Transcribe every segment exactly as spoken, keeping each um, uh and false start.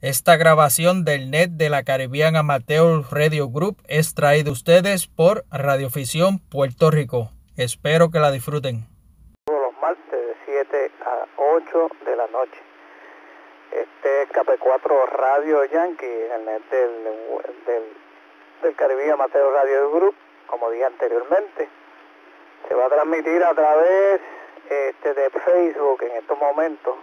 Esta grabación del Net de la Caribbean Amateur Radio Group es traída a ustedes por Radiovisión Puerto Rico. Espero que la disfruten. Todos los martes de siete a ocho de la noche. Este es K P cuatro Radio Yankee, el Net del, del, del Caribbean Amateur Radio Group, como dije anteriormente. Se va a transmitir a través este, de Facebook en estos momentos.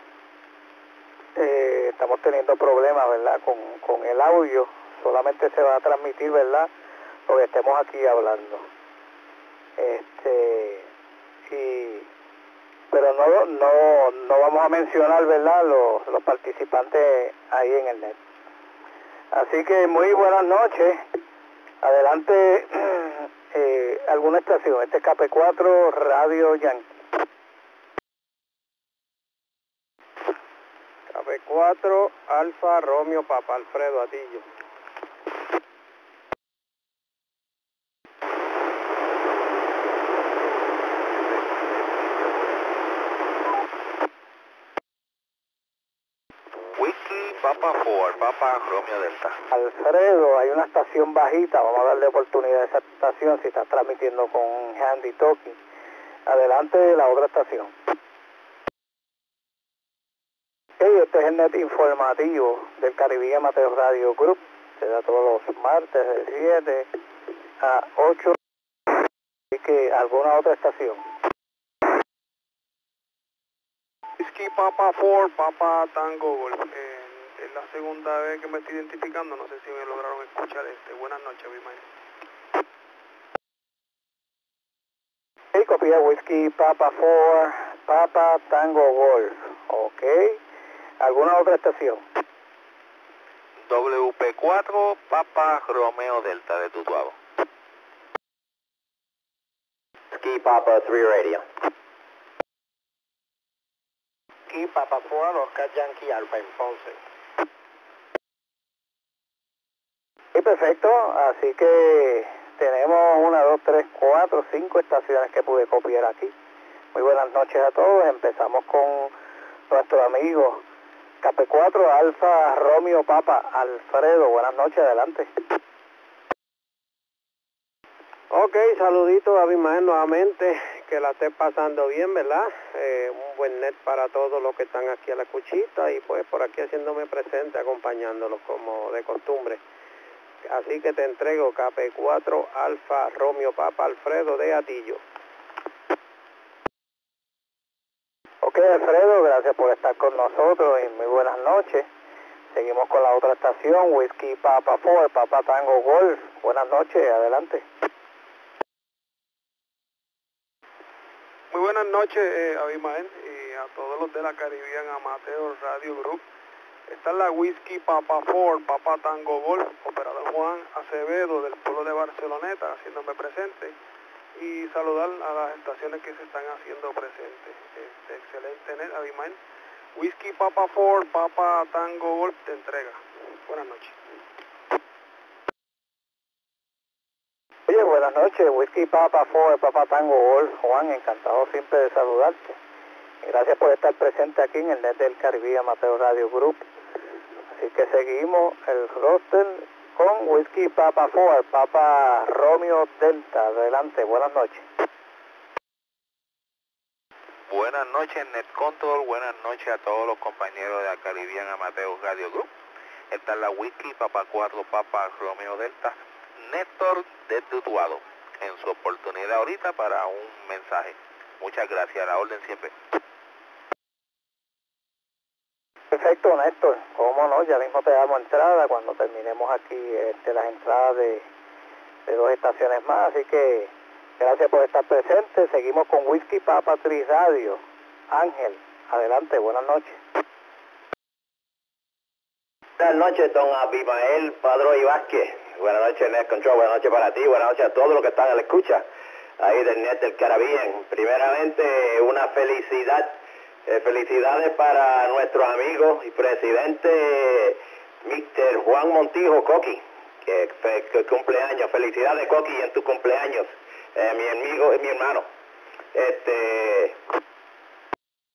Eh, estamos teniendo problemas, ¿verdad?, con, con el audio. Solamente se va a transmitir, ¿verdad?, lo que estemos aquí hablando. Este, y, pero no, no, no vamos a mencionar, ¿verdad?, los, los participantes ahí en el net. Así que muy buenas noches. Adelante, eh, alguna estación. Este es K P cuatro Radio Yankee. K P cuatro Alfa Romeo Papa Alfredo Atillo. Whisky Papa Ford, Papa Romeo Delta. Alfredo, hay una estación bajita, vamos a darle oportunidad a esa estación si estás transmitiendo con Handy Talking. Adelante la otra estación. Hey, este es el net informativo del Caribbean Amateur Radio Group. Se da todos los martes de siete a ocho. Así que alguna otra estación. Whisky Papa Ford, Papa Tango Golf. Eh, es la segunda vez que me estoy identificando, no sé si me lograron escuchar este. Buenas noches, mi man. Sí, copia Whisky Papa Ford, Papa Tango Golf. Ok. ¿Alguna otra estación? W P cuatro Papa Romeo Delta de Tutuabo. Ski Papa tres Radio. Ski Papa Ford, Oscar Yankee Alpha en Ponce. Sí, perfecto. Así que tenemos una, dos, tres, cuatro, cinco estaciones que pude copiar aquí. Muy buenas noches a todos. Empezamos con nuestro amigo K P cuatro Alfa Romeo Papa Alfredo. Buenas noches, adelante. Ok, saludito a Abimael nuevamente, que la esté pasando bien, ¿verdad? Eh, un buen net para todos los que están aquí a la cuchita y pues por aquí haciéndome presente, acompañándolos como de costumbre. Así que te entrego K P cuatro Alfa Romeo Papa Alfredo de Atillo. Ok, Alfredo, gracias por estar con nosotros y muy buenas noches. Seguimos con la otra estación, Whisky Papa Ford, Papa Tango Golf. Buenas noches, adelante. Muy buenas noches, eh, Abimael, y a todos los de la Caribbean Amateur Radio Group. Esta es la Whisky Papa Ford, Papa Tango Golf, operador Juan Acevedo del pueblo de Barceloneta, haciéndome presente. Y saludar a las estaciones que se están haciendo presentes. Este excelente net, Abimael. Whisky Papa Ford, Papa Tango Golf te entrega. Buenas noches. Oye, buenas noches, Whisky Papa Ford, Papa Tango Golf. Juan, encantado siempre de saludarte. Gracias por estar presente aquí en el net del Caribbean Amateur Radio Group. Así que seguimos el roster con Whisky Papa Ford, Papa Romeo Delta. Adelante, buenas noches. Buenas noches, Net Control. Buenas noches a todos los compañeros de la Caribbean Amateur Radio Group. Esta es la Whisky Papa cuatro Papa Romeo Delta, Néstor de Tutuado, en su oportunidad ahorita para un mensaje. Muchas gracias, a la orden siempre. Perfecto, Néstor. Cómo no, ya mismo te damos entrada cuando terminemos aquí este, las entradas de, de dos estaciones más. Así que gracias por estar presente. Seguimos con Whisky Papa tres Radio. Ángel, adelante, buenas noches. Buenas noches, don Abimael Padrón y Vázquez. Buenas noches, Net Control. Buenas noches para ti. Buenas noches a todos los que están a la escucha ahí del Net del Caribbean. Primeramente, una felicidad. Eh, felicidades para nuestro amigo y presidente mister Juan Montijo Coqui, que, que, que cumpleaños. Felicidades, Coqui, en tu cumpleaños, eh, mi amigo y mi hermano. Este,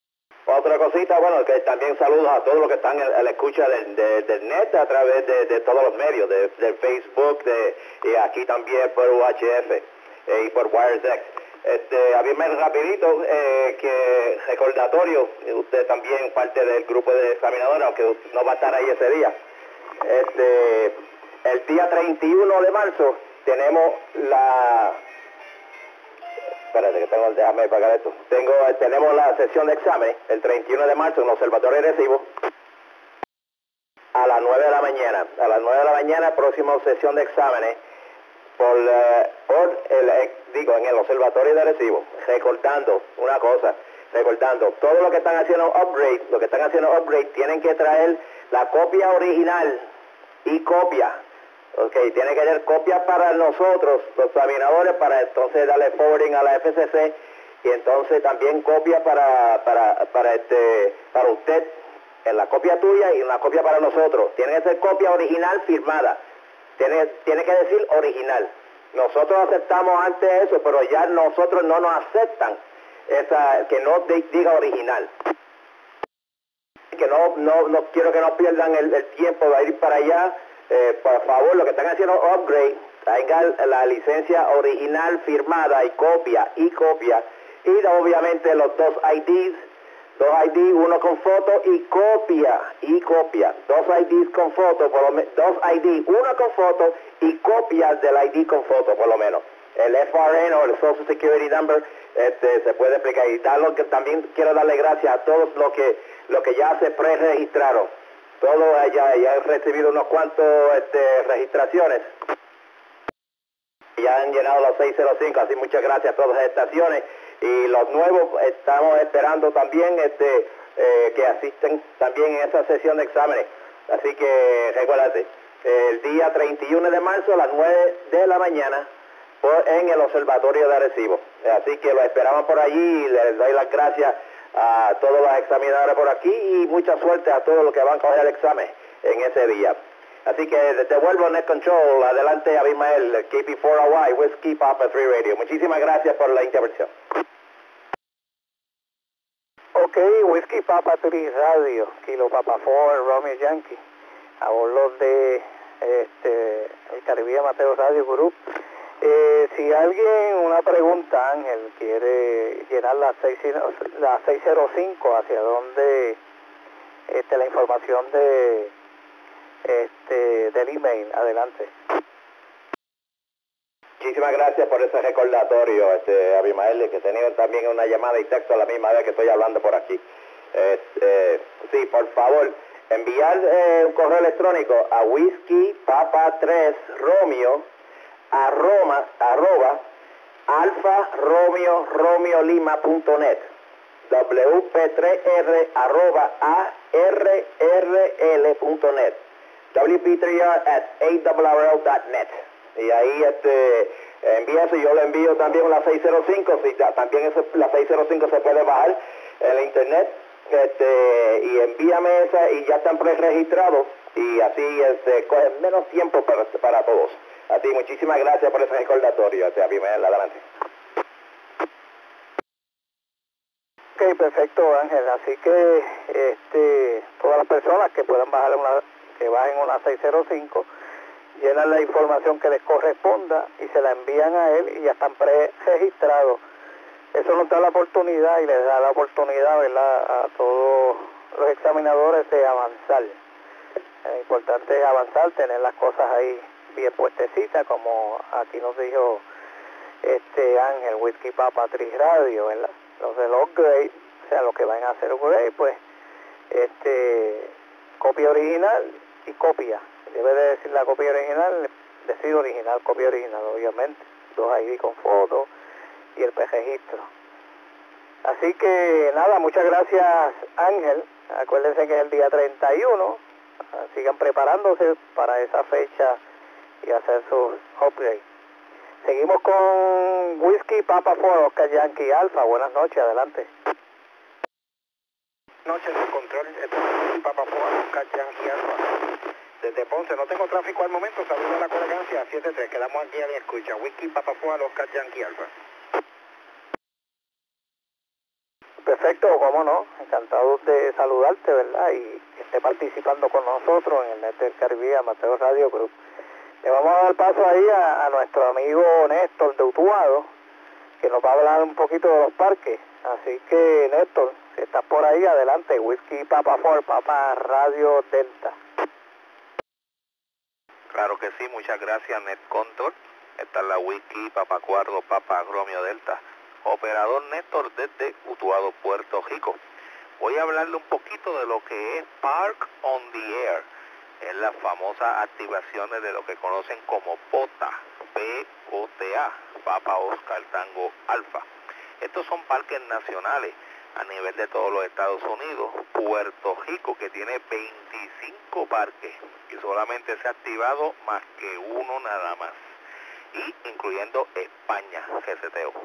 Otra cosita, bueno, que también saludos a todos los que están en la escucha del, de, del net a través de, de todos los medios, de, de Facebook, de, y aquí también por U H F eh, y por WireX. Este, Abimael, rapidito, eh, que recordatorio, usted también parte del grupo de examinadores, aunque no va a estar ahí ese día. Este, el día treinta y uno de marzo tenemos la... Espérate, que tengo, déjame pagar esto. Tengo, tenemos la sesión de exámenes el treinta y uno de marzo en el Observatorio de Arecibo a las nueve de la mañana. A las nueve de la mañana, próxima sesión de exámenes por, uh, por el, eh, digo, en el Observatorio de Arecibo. Recordando una cosa, recordando, todo lo que están haciendo upgrade, lo que están haciendo upgrade, tienen que traer la copia original y copia. Ok, tiene que haber copias para nosotros, los examinadores, para entonces darle forwarding a la F C C y entonces también copias para, para, para, este, para usted, en la copia tuya y una copia para nosotros. Tiene que ser copia original firmada, tiene, tiene que decir original. Nosotros aceptamos antes eso, pero ya nosotros no nos aceptan esa, que no diga original. Que no, no, no quiero que no pierdan el, el tiempo de ir para allá. Eh, por favor, lo que están haciendo upgrade, traigan la licencia original firmada y copia y copia y obviamente los dos I Ds, dos I D, uno con foto y copia y copia, dos I Ds con foto, por lo menos, dos I D, uno con foto y copias del I D con foto por lo menos. El F R N o el Social Security Number este, se puede explicar y tal, lo que también quiero darle gracias a todos los que, los que ya se pre-registraron. Todos ya, ya han recibido unos cuantos este, registraciones. Ya han llenado los seiscientos cinco, así muchas gracias a todas las estaciones. Y los nuevos estamos esperando también este, eh, que asisten también en esa sesión de exámenes. Así que recuérdate, el día treinta y uno de marzo a las nueve de la mañana por, en el Observatorio de Arecibo. Así que lo esperamos por allí y les doy las gracias a todos los examinadores por aquí y mucha suerte a todos los que van a coger el examen en ese día. Así que devuelvo Net Control, adelante Abimael, K P cuatro R Y, Whiskey Papa tres Radio. Muchísimas gracias por la intervención. Ok, Whiskey Papa tres Radio, Kilo Papa cuatro, Romeo Yankee, a bordo de este, el Caribe Amateur Radio Group. Eh, si alguien, una pregunta, Ángel, quiere llenar la, seis, la seiscientos cinco, hacia dónde este, la información de este del email, adelante. Muchísimas gracias por ese recordatorio, este, Abimael, que he tenido también una llamada y texto a la misma vez que estoy hablando por aquí. Este, sí, por favor, enviar eh, un correo electrónico a Whiskey Papa tres Romeo arroba, arroba alfa romeo romeo lima punto net, w p tres r arroba a r r l punto net, w p tres r at a r r l punto net. Y ahí este envía eso, yo le envío también la seiscientos cinco, si también eso, la seiscientos cinco se puede bajar en la internet, este, y envíame esa y ya están pre-registrados y así este, coge menos tiempo para, para todos. Así, muchísimas gracias por ese recordatorio, este, Abimael, adelante. Ok, perfecto, Ángel. Así que este, todas las personas que puedan bajar una, que bajen una seiscientos cinco, llenan la información que les corresponda y se la envían a él y ya están pre-registrados. Eso nos da la oportunidad y les da la oportunidad, ¿verdad?, a todos los examinadores de avanzar. Es importante avanzar, tener las cosas ahí bien puestecitas, como aquí nos dijo este Ángel, Whiskey Papa tres Radio, ¿verdad? Los del upgrade, o sea, los que van a hacer upgrade, pues, este, copia original y copia. Debe de decir la copia original, decir original, copia original, obviamente. Dos I D con foto y el pre-registro. Así que, nada, muchas gracias, Ángel. Acuérdense que es el día treinta y uno. Sigan preparándose para esa fecha y hacer sus upgrades. Seguimos con Whiskey Papa cuatro, Oscar Yankee Alpha. Buenas noches, adelante. Buenas noches, de control, Whiskey Papa cuatro, Oscar Yankee Alpha. Desde Ponce, no tengo tráfico al momento, saludos a la colegancia, siete tres, quedamos aquí a la escucha. Whiskey Papa cuatro, Oscar Yankee Alpha. Perfecto. perfecto, cómo no, encantado de saludarte, ¿verdad? Y que esté participando con nosotros en el Net del Caribe Amateur Radio Group. Le vamos a dar paso ahí a, a nuestro amigo Néstor de Utuado, que nos va a hablar un poquito de los parques. Así que, Néstor, si estás por ahí, adelante, Whisky Papa Ford, Papa Radio Delta. Claro que sí, muchas gracias, Net Control. Esta es la Whisky Papa Cuarto, Papa Romeo Delta. Operador Néstor desde Utuado, Puerto Rico. Voy a hablarle un poquito de lo que es Park on the Air. Es las famosas activaciones de lo que conocen como POTA, P O T A, Papa Oscar Tango Alfa. Estos son parques nacionales a nivel de todos los Estados Unidos. Puerto Rico, que tiene veinticinco parques y solamente se ha activado más que uno nada más, y incluyendo España, G C T O.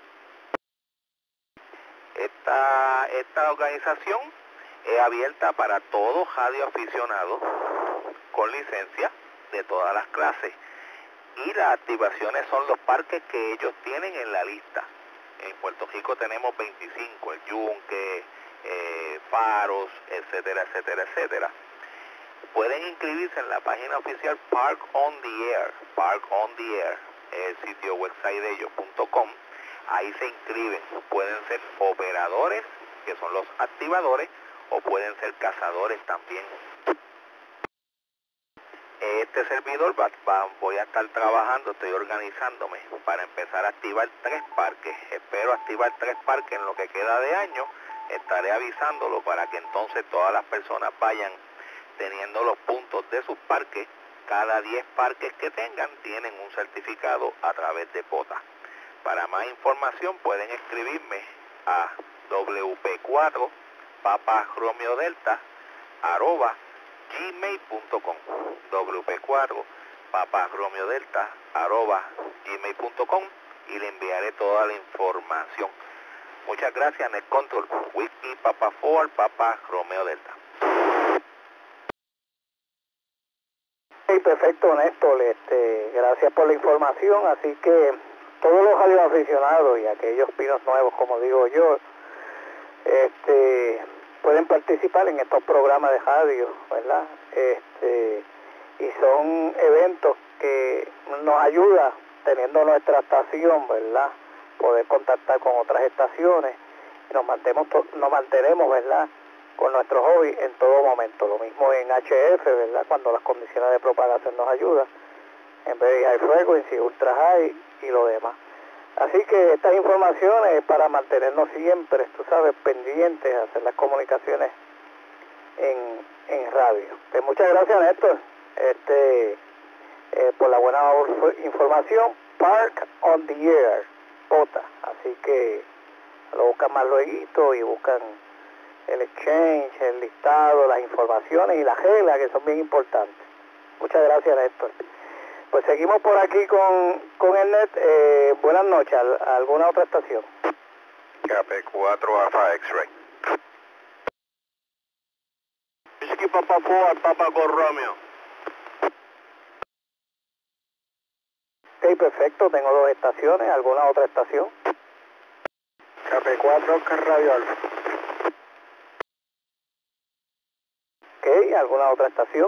Esta, esta organización es abierta para todo radioaficionado con licencia de todas las clases, y las activaciones son los parques que ellos tienen en la lista. En Puerto Rico tenemos veinticinco, el Yunque, eh, Faros, etcétera, etcétera, etcétera. Pueden inscribirse en la página oficial Park on the Air, Park on the Air, el sitio website de ellos punto com. Ahí se inscriben, pueden ser operadores, que son los activadores, o pueden ser cazadores también. Este servidor va, va, voy a estar trabajando, estoy organizándome para empezar a activar tres parques. Espero activar tres parques en lo que queda de año. Estaré avisándolo para que entonces todas las personas vayan teniendo los puntos de sus parques. Cada diez parques que tengan tienen un certificado a través de POTA. Para más información pueden escribirme a W P cuatro Papa Romeo Delta arroba gmail punto com, W P cuatro Papa Romeo Delta arroba gmail punto com, y le enviaré toda la información. Muchas gracias, Net Control, Whisky Papa Ford, Papa Romeo Delta. Sí, perfecto, Néstor, este, gracias por la información. Así que todos los radioaficionados y aquellos pinos nuevos, como digo yo, este, pueden participar en estos programas de radio, ¿verdad? Este, y son eventos que nos ayudan, teniendo nuestra estación, ¿verdad?, poder contactar con otras estaciones, y nos mantenemos, nos mantenemos, ¿verdad?, con nuestro hobby en todo momento. Lo mismo en H F, ¿verdad?, cuando las condiciones de propagación nos ayudan, en vez de high frequency, ultra high y lo demás. Así que estas informaciones es para mantenernos siempre, tú sabes, pendientes, hacer las comunicaciones en, en radio. Pues muchas gracias, Néstor, este, eh, por la buena información. Park on the Air, POTA. Así que lo buscan más luego y buscan el exchange, el listado, las informaciones y las reglas, que son bien importantes. Muchas gracias, Néstor. Pues seguimos por aquí con, con el net. Eh, buenas noches. ¿A alguna otra estación? K P cuatro Alpha X-Ray. Whisky Papa Ford, Papa con Romeo. Ok, perfecto. Tengo dos estaciones. ¿Alguna otra estación? K P cuatro Oscar Radio Alfa. Ok, ¿alguna otra estación?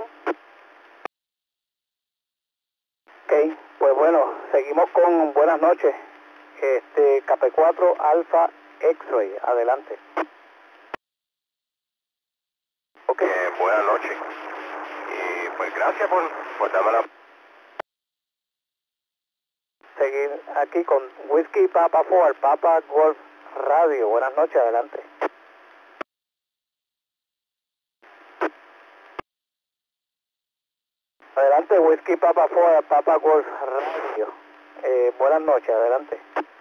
Ok, pues bueno, seguimos con buenas noches. Este, K P cuatro Alpha X-Ray, adelante. Ok, eh, buenas noches. Y pues gracias por, por darme la... Seguir aquí con Whisky Papa Ford, Papa Golf Radio. Buenas noches, adelante. Adelante, Whisky Papa Ford, Papa Golf Radio. Eh, buenas noches, adelante.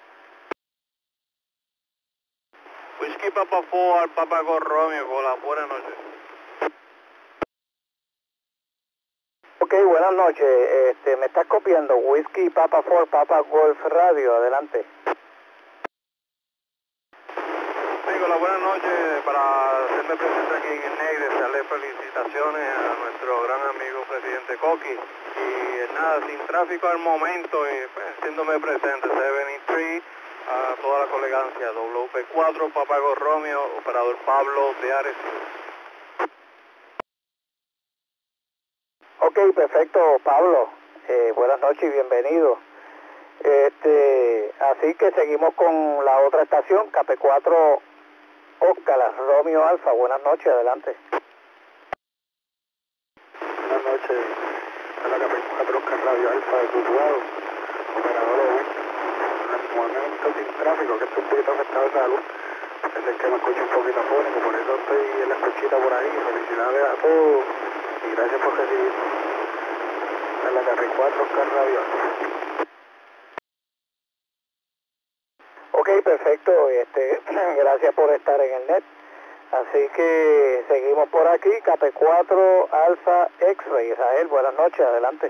Whisky Papa Ford, Papa con Romeo, hola, buenas noches. Ok, buenas noches. Este, me estás copiando. Whisky Papa Ford, Papa Golf Radio, adelante. Amigo, la buenas noches, para hacerme presente aquí en el N E I, desearle felicitaciones a nuestro gran amigo presidente Coqui. Y nada, sin tráfico al momento, y pues, haciéndome presente, setenta y tres a toda la colegancia. W P cuatro, Papago Romeo, operador Pablo de Arecibo. Ok, perfecto, Pablo. Eh, buenas noches y bienvenido. Este, así que seguimos con la otra estación, K P cuatro Oscar, Romeo Alfa. Buenas noches, adelante. Buenas noches, a la K P cuatro Oscar Radio Alfa de Tutuado, operador de en el momento sin tráfico, que estoy un poquito afectado de salud, es que me escucho un poquito afónico, por eso estoy en la escuchita por ahí. Felicidades a todos y gracias por recibirme. A la K P cuatro Oscar Radio Alfa. Ok, perfecto, este, gracias por estar en el net. Así que seguimos por aquí, K P cuatro Alfa X-Ray. Israel, buenas noches, adelante.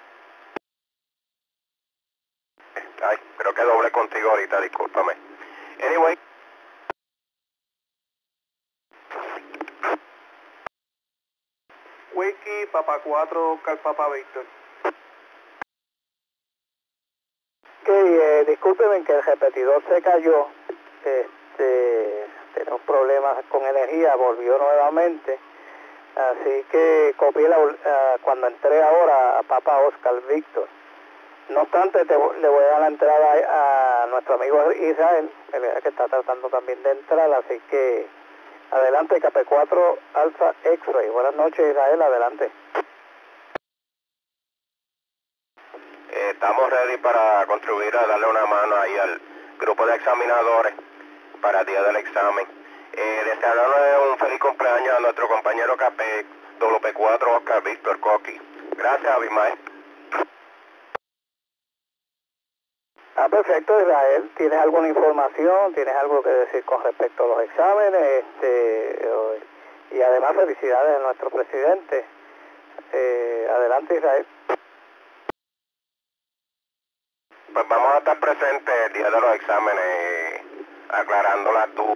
Ay, creo que doble contigo ahorita, discúlpame. Anyway. Wiki, Papa cuatro, Oscar Papa Víctor. Ok, eh, discúlpenme que el repetidor se cayó. Este, tenemos problemas con energía, volvió nuevamente. Así que copié la, uh, cuando entré ahora a Papa Oscar Víctor. No obstante, te, le voy a dar la entrada a, a nuestro amigo Israel, que está tratando también de entrar, así que adelante, K P cuatro Alfa X-Ray. Buenas noches, Israel, adelante. Eh, estamos ready para contribuir a darle una mano ahí al grupo de examinadores para el día del examen. Eh, desearle un feliz cumpleaños a nuestro compañero K P W P cuatro Oscar Víctor Coqui. Gracias, Abimael. Ah, perfecto, Israel. ¿Tienes alguna información? ¿Tienes algo que decir con respecto a los exámenes? Este, y además felicidades a nuestro presidente. Eh, adelante, Israel. Pues vamos a estar presentes el día de los exámenes, aclarando las dudas.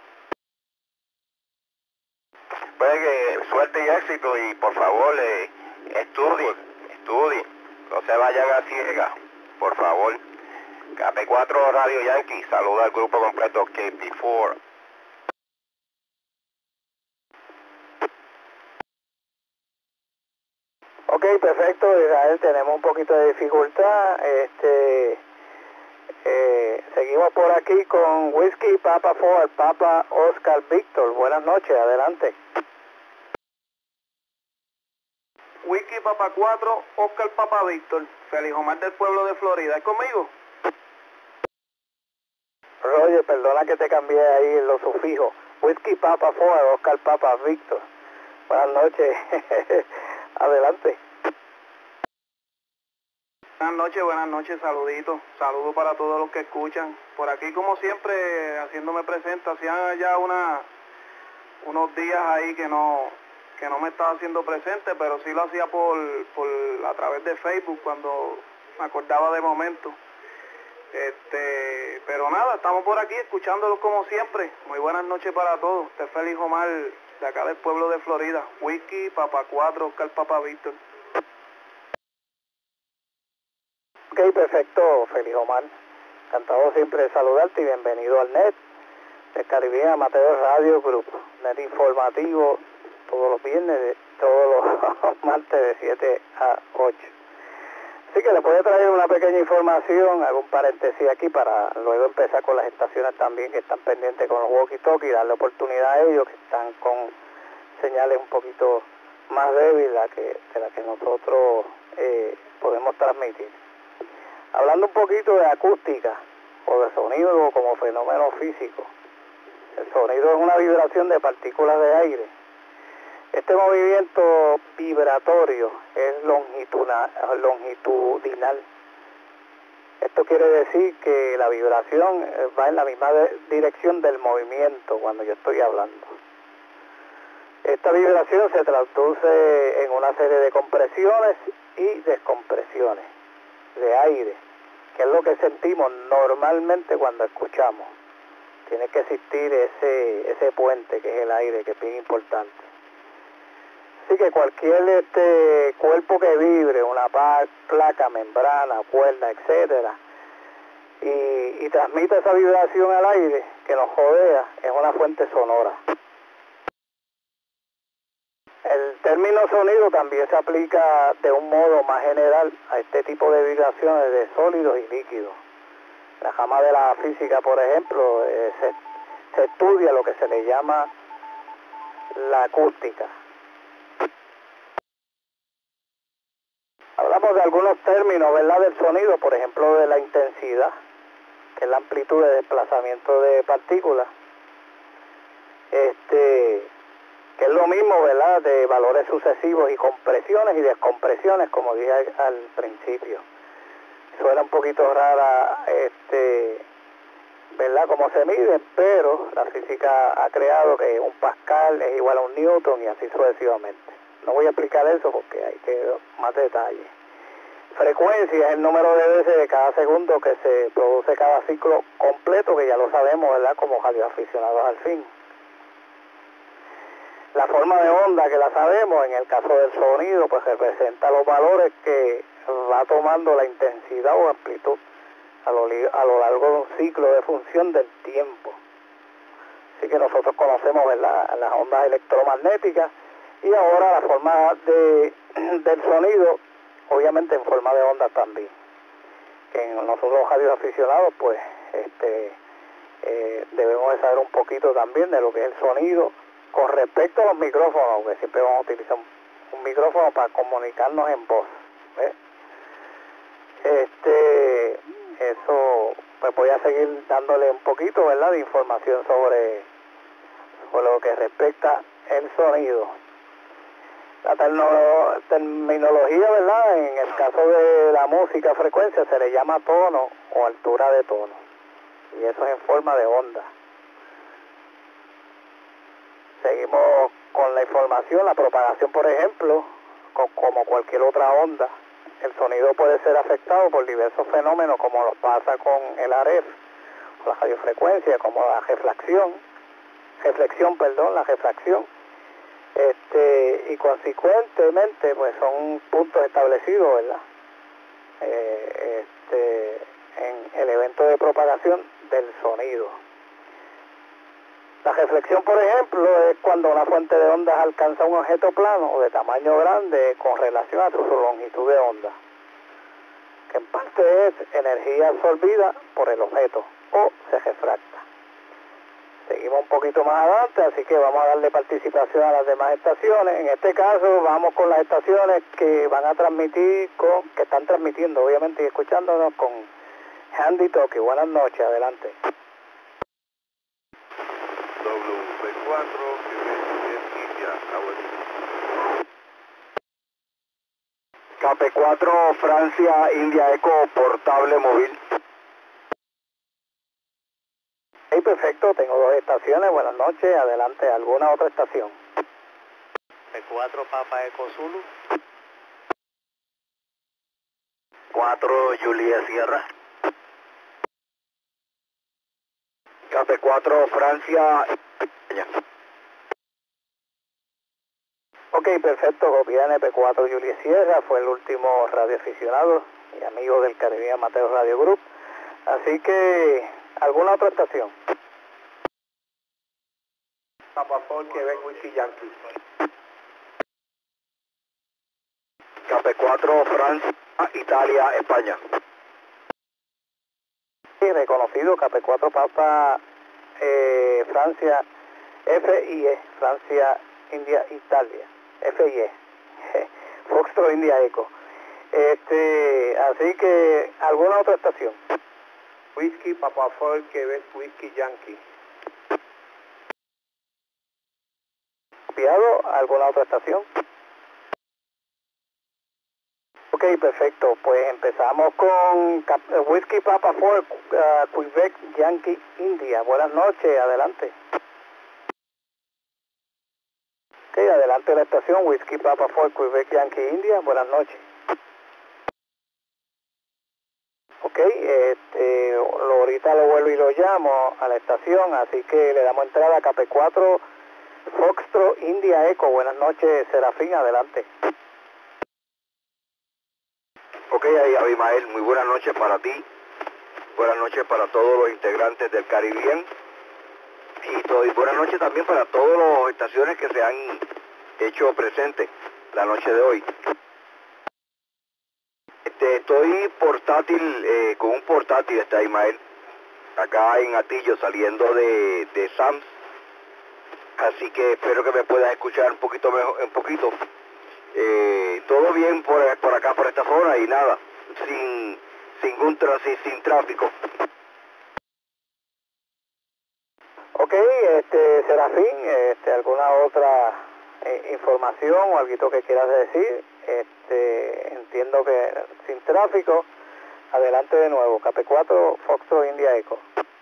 Pues que suerte y éxito y por favor eh, estudien, estudien, no se vayan a ciegas, por favor. K P cuatro Radio Yankee, saluda al grupo completo K P cuatro. Ok, perfecto, Israel, tenemos un poquito de dificultad. Este, eh, seguimos por aquí con Whisky Papa cuatro, Papa Oscar Víctor. Buenas noches, adelante. Wiki, Papa cuatro, Oscar Papa Víctor. Feliz Omar del pueblo de Florida. ¿Es conmigo? Roger, perdona que te cambié ahí los sufijos. Whisky Papa cuatro, Oscar Papa Víctor. Buenas noches. Adelante. Buenas noches, buenas noches, saluditos. Saludos para todos los que escuchan. Por aquí, como siempre, haciéndome presente. Hacían ya una, unos días ahí que no que no me estaba haciendo presente, pero sí lo hacía por, por a través de Facebook cuando me acordaba de momento. Este, pero nada, estamos por aquí escuchándolos como siempre. Muy buenas noches para todos. Este es Félix Omar de acá del pueblo de Florida. Whisky, Papa cuatro, Oscar Papa Víctor. Ok, perfecto, Félix Omar. Encantado siempre de saludarte y bienvenido al net del Caribbean Amateur Radio Group. Net informativo todos los viernes, todos los martes de siete a ocho. Así que le puedo traer una pequeña información, algún paréntesis aquí para luego empezar con las estaciones también que están pendientes con los walkie-talkie y darle oportunidad a ellos que están con señales un poquito más débiles de la que, de la que nosotros eh, podemos transmitir. Hablando un poquito de acústica o de sonido como fenómeno físico, el sonido es una vibración de partículas de aire. Este movimiento vibratorio es longitudinal, longitudinal. Esto quiere decir que la vibración va en la misma dirección del movimiento cuando yo estoy hablando. Esta vibración se traduce en una serie de compresiones y descompresiones de aire, que es lo que sentimos normalmente cuando escuchamos. Tiene que existir ese, ese puente que es el aire, que es bien importante. Así que cualquier este cuerpo que vibre, una placa, membrana, cuerda, etcétera, y, y transmite esa vibración al aire que nos rodea, es una fuente sonora. El término sonido también se aplica de un modo más general a este tipo de vibraciones de sólidos y líquidos. En la rama de la física, por ejemplo, eh, se, se estudia lo que se le llama la acústica. Hablamos de algunos términos, ¿verdad?, del sonido, por ejemplo, de la intensidad, que es la amplitud de desplazamiento de partículas. Este... que es lo mismo, ¿verdad?, de valores sucesivos y compresiones y descompresiones, como dije al, al principio. Suena un poquito rara, este, ¿verdad?, cómo se mide, pero la física ha creado que un pascal es igual a un newton y así sucesivamente. No voy a explicar eso porque hay que más detalle. Frecuencia es el número de veces de cada segundo que se produce cada ciclo completo, que ya lo sabemos, ¿verdad?, como radioaficionados al fin. La forma de onda, que la sabemos, en el caso del sonido, pues representa los valores que va tomando la intensidad o amplitud a lo, a lo largo de un ciclo de función del tiempo. Así que nosotros conocemos, ¿verdad?, las ondas electromagnéticas, y ahora la forma de, del sonido, obviamente en forma de ondas también. Que nosotros los radioaficionados, pues, este, eh, debemos de saber un poquito también de lo que es el sonido, con respecto a los micrófonos, que siempre vamos a utilizar un, un micrófono para comunicarnos en voz. ¿Ves? Este, eso, pues voy a seguir dándole un poquito, ¿verdad?, de información sobre, sobre lo que respecta el sonido. La terno, terminología, ¿verdad?, en el caso de la música, frecuencia, se le llama tono o altura de tono. Y eso es en forma de onda. Seguimos con la información, la propagación, por ejemplo, con, como cualquier otra onda. El sonido puede ser afectado por diversos fenómenos, como lo pasa con el A R F, la radiofrecuencia, como la reflexión, reflexión, perdón, la refracción, este, y consecuentemente, pues son puntos establecidos, ¿verdad?, eh, este, en el evento de propagación del sonido. La reflexión, por ejemplo, es cuando una fuente de ondas alcanza un objeto plano o de tamaño grande con relación a su longitud de onda, que en parte es energía absorbida por el objeto o se refracta. Seguimos un poquito más adelante, así que vamos a darle participación a las demás estaciones. En este caso vamos con las estaciones que van a transmitir, con, que están transmitiendo, obviamente, y escuchándonos con Handy Toki. Buenas noches, adelante. W P cuatro, India, K P cuatro, Francia, India Eco, portable móvil. Sí, perfecto, tengo dos estaciones, buenas noches, adelante, ¿alguna otra estación? P cuatro, Papa Eco Zulu. cuatro, Julia Sierra. K P cuatro, Francia. Ok, perfecto, copia N P cuatro, Julia Sierra, fue el último radioaficionado y amigo del Caribbean Amateur Radio Group. Así que, ¿alguna otra estación? Papa Four, Quebec, Whiskey Yankee. K P cuatro, Francia, Italia, España. Sí, reconocido, K P cuatro, Papa, eh, Francia, F I E, Francia, India, Italia, F I E, Foxtrot, India Eco. Este, así que, ¿alguna otra estación? Whiskey, Papa Four, Quebec, Whiskey Yankee. ¿Copiado? ¿Alguna otra estación? Ok, perfecto. Pues empezamos con Cap Whiskey Papa Four, uh, Quebec, Yankee, India. Buenas noches, adelante. Ok, adelante la estación Whiskey Papa Four, Quebec, Yankee, India. Buenas noches. Ok, este, lo, ahorita lo vuelvo y lo llamo a la estación, así que le damos entrada a K P cuatro, Foxtrot, India Eco. Buenas noches, Serafín, adelante. Ok, Abimael, muy buenas noches para ti, buenas noches para todos los integrantes del Caribbean y, todo, y buenas noches también para todas las estaciones que se han hecho presentes la noche de hoy. Este, estoy portátil, eh, con un portátil, está Ismael, acá en Atillo, saliendo de, de Sams, así que espero que me puedas escuchar un poquito mejor, un poquito. Eh, todo bien por, por acá, por esta zona, y nada, sin, sin, un tra sin, sin tráfico. Ok, este, Serafín, este, ¿alguna otra eh, información o algo que quieras decir? Este, entiendo que sin tráfico. Adelante de nuevo, K P cuatro, Foxtrot India Echo.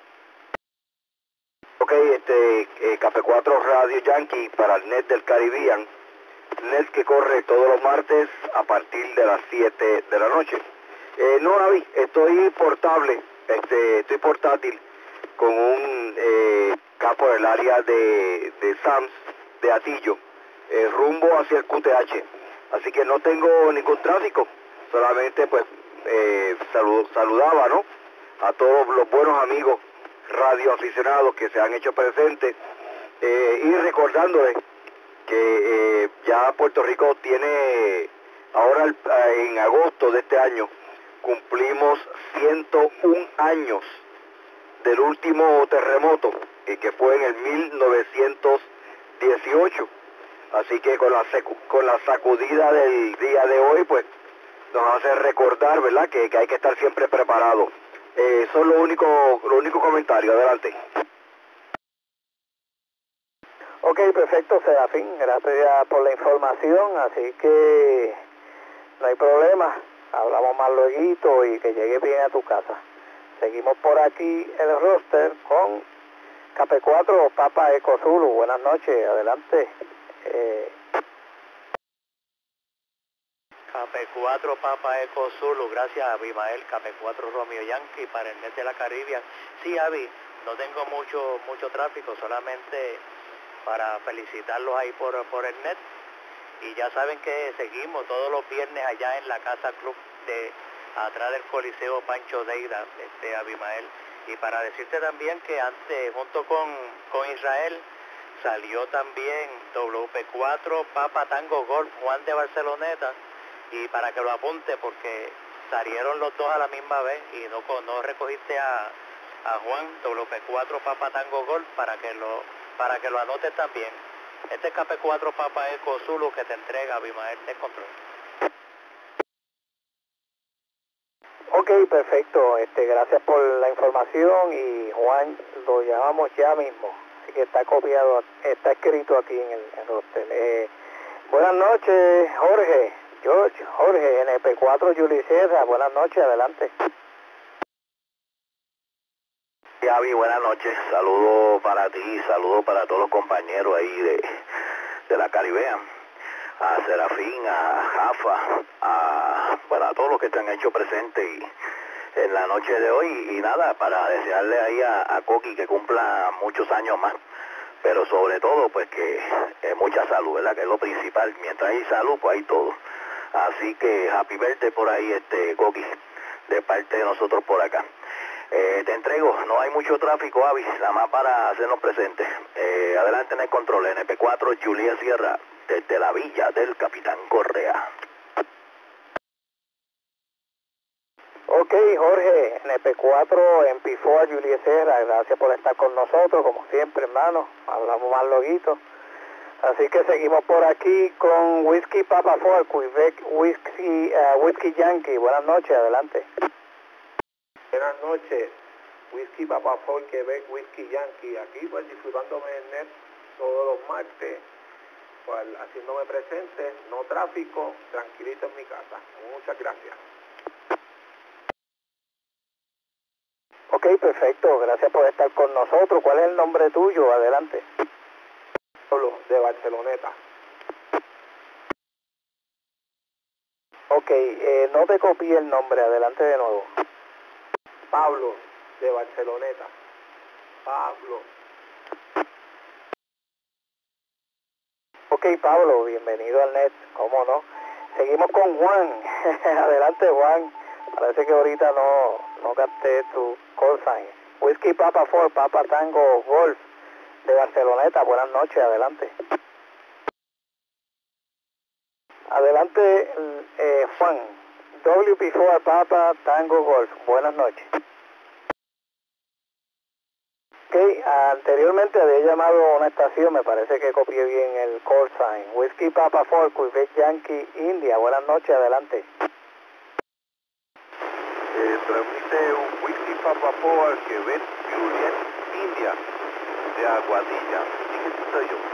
Ok, este, eh, K P cuatro Radio Yankee para el Net del Caribbean. Net que corre todos los martes a partir de las siete de la noche. Eh, no, David, estoy portable, este, estoy portátil con un eh, capo del área de, de Sams, de Atillo, eh, rumbo hacia el Q T H. Así que no tengo ningún tráfico, solamente pues eh, salud, saludaba, ¿no?, a todos los buenos amigos radioaficionados que se han hecho presentes, eh, y recordándoles que eh, ya Puerto Rico tiene, ahora en agosto de este año, cumplimos ciento un años del último terremoto, eh, que fue en el mil novecientos dieciocho. Así que con la, con la sacudida del día de hoy, pues nos hace recordar, ¿verdad?, que, que hay que estar siempre preparado. Eh, eso es lo único, lo único comentario. Adelante. Ok, perfecto, Serafín, gracias por la información, así que no hay problema, hablamos más luego y que llegue bien a tu casa. Seguimos por aquí el roster con K P cuatro, Papa Eco Zulu. Buenas noches, adelante. Eh... K P cuatro, Papa Eco Zulu, gracias a Abimael, K P cuatro Romeo Yankee para el Net de la Caribbean. Sí, Avi, no tengo mucho mucho tráfico, solamente para felicitarlos ahí por, por el net, y ya saben que seguimos todos los viernes allá en la Casa Club de atrás del Coliseo Pancho Deida, este Abimael, y para decirte también que antes, junto con, con Israel, salió también W P cuatro Papa Tango Golf Juan de Barceloneta, y para que lo apunte porque salieron los dos a la misma vez y no, no recogiste a, a Juan, W P cuatro Papa Tango Golf, para que lo para que lo anotes también. Este es K P cuatro Papa Eco Zulu que te entrega Abimael de control. Ok, perfecto, este, gracias por la información, y Juan lo llamamos ya mismo, así que está copiado, está escrito aquí en el, en el hotel. Eh, buenas noches, Jorge, George, Jorge, N P cuatro Juli Sierra, buenas noches, adelante. Javi, buenas noches, saludos para ti, saludos para todos los compañeros ahí de, de la Caribbean, a Serafín, a Jafa, a, bueno, a todos los que se han hecho presentes y, en la noche de hoy, y nada, para desearle ahí a, a Coqui que cumpla muchos años más, pero sobre todo pues que eh, mucha salud, ¿verdad?, que es lo principal. Mientras hay salud, pues hay todo. Así que happy birthday por ahí, este Coqui, de parte de nosotros por acá. Eh, te entrego, no hay mucho tráfico, Avis, nada más para hacernos presentes. Eh, adelante en el control, N P cuatro Julia Sierra, desde la villa del Capitán Correa. Ok, Jorge, N P cuatro M P cuatro Julia Sierra, gracias por estar con nosotros, como siempre, hermano, hablamos más loguito. Así que seguimos por aquí con Whisky Papa Four, Quebec Whisky, uh, Whisky Yankee. Buenas noches, adelante. Buenas noches, Whisky Papa Four, Quebec Whisky Yankee. Aquí pues disfrutándome del net todos los martes, pues, haciéndome presente, no tráfico, tranquilito en mi casa. Muchas gracias. Ok, perfecto, gracias por estar con nosotros. ¿Cuál es el nombre tuyo? Adelante. Pablo, de Barceloneta. Ok, eh, no te copié el nombre, adelante de nuevo. Pablo, de Barceloneta. Pablo. Ok, Pablo, bienvenido al net, cómo no. Seguimos con Juan. Adelante, Juan. Parece que ahorita no, no capté tu call sign. Whiskey Papa cuatro, Papa Tango Golf de Barceloneta, buenas noches, adelante. Adelante, eh, Juan, W P cuatro, Papa Tango Golf, buenas noches. Ok, anteriormente había llamado a una estación, me parece que copié bien el call sign. Whiskey Papa cuatro, Quebec Yankee India, buenas noches, adelante. Eh, transmite un Whiskey Papa cuatro, Quebec Juliet India, de Aguadilla. ¿Quién soy yo?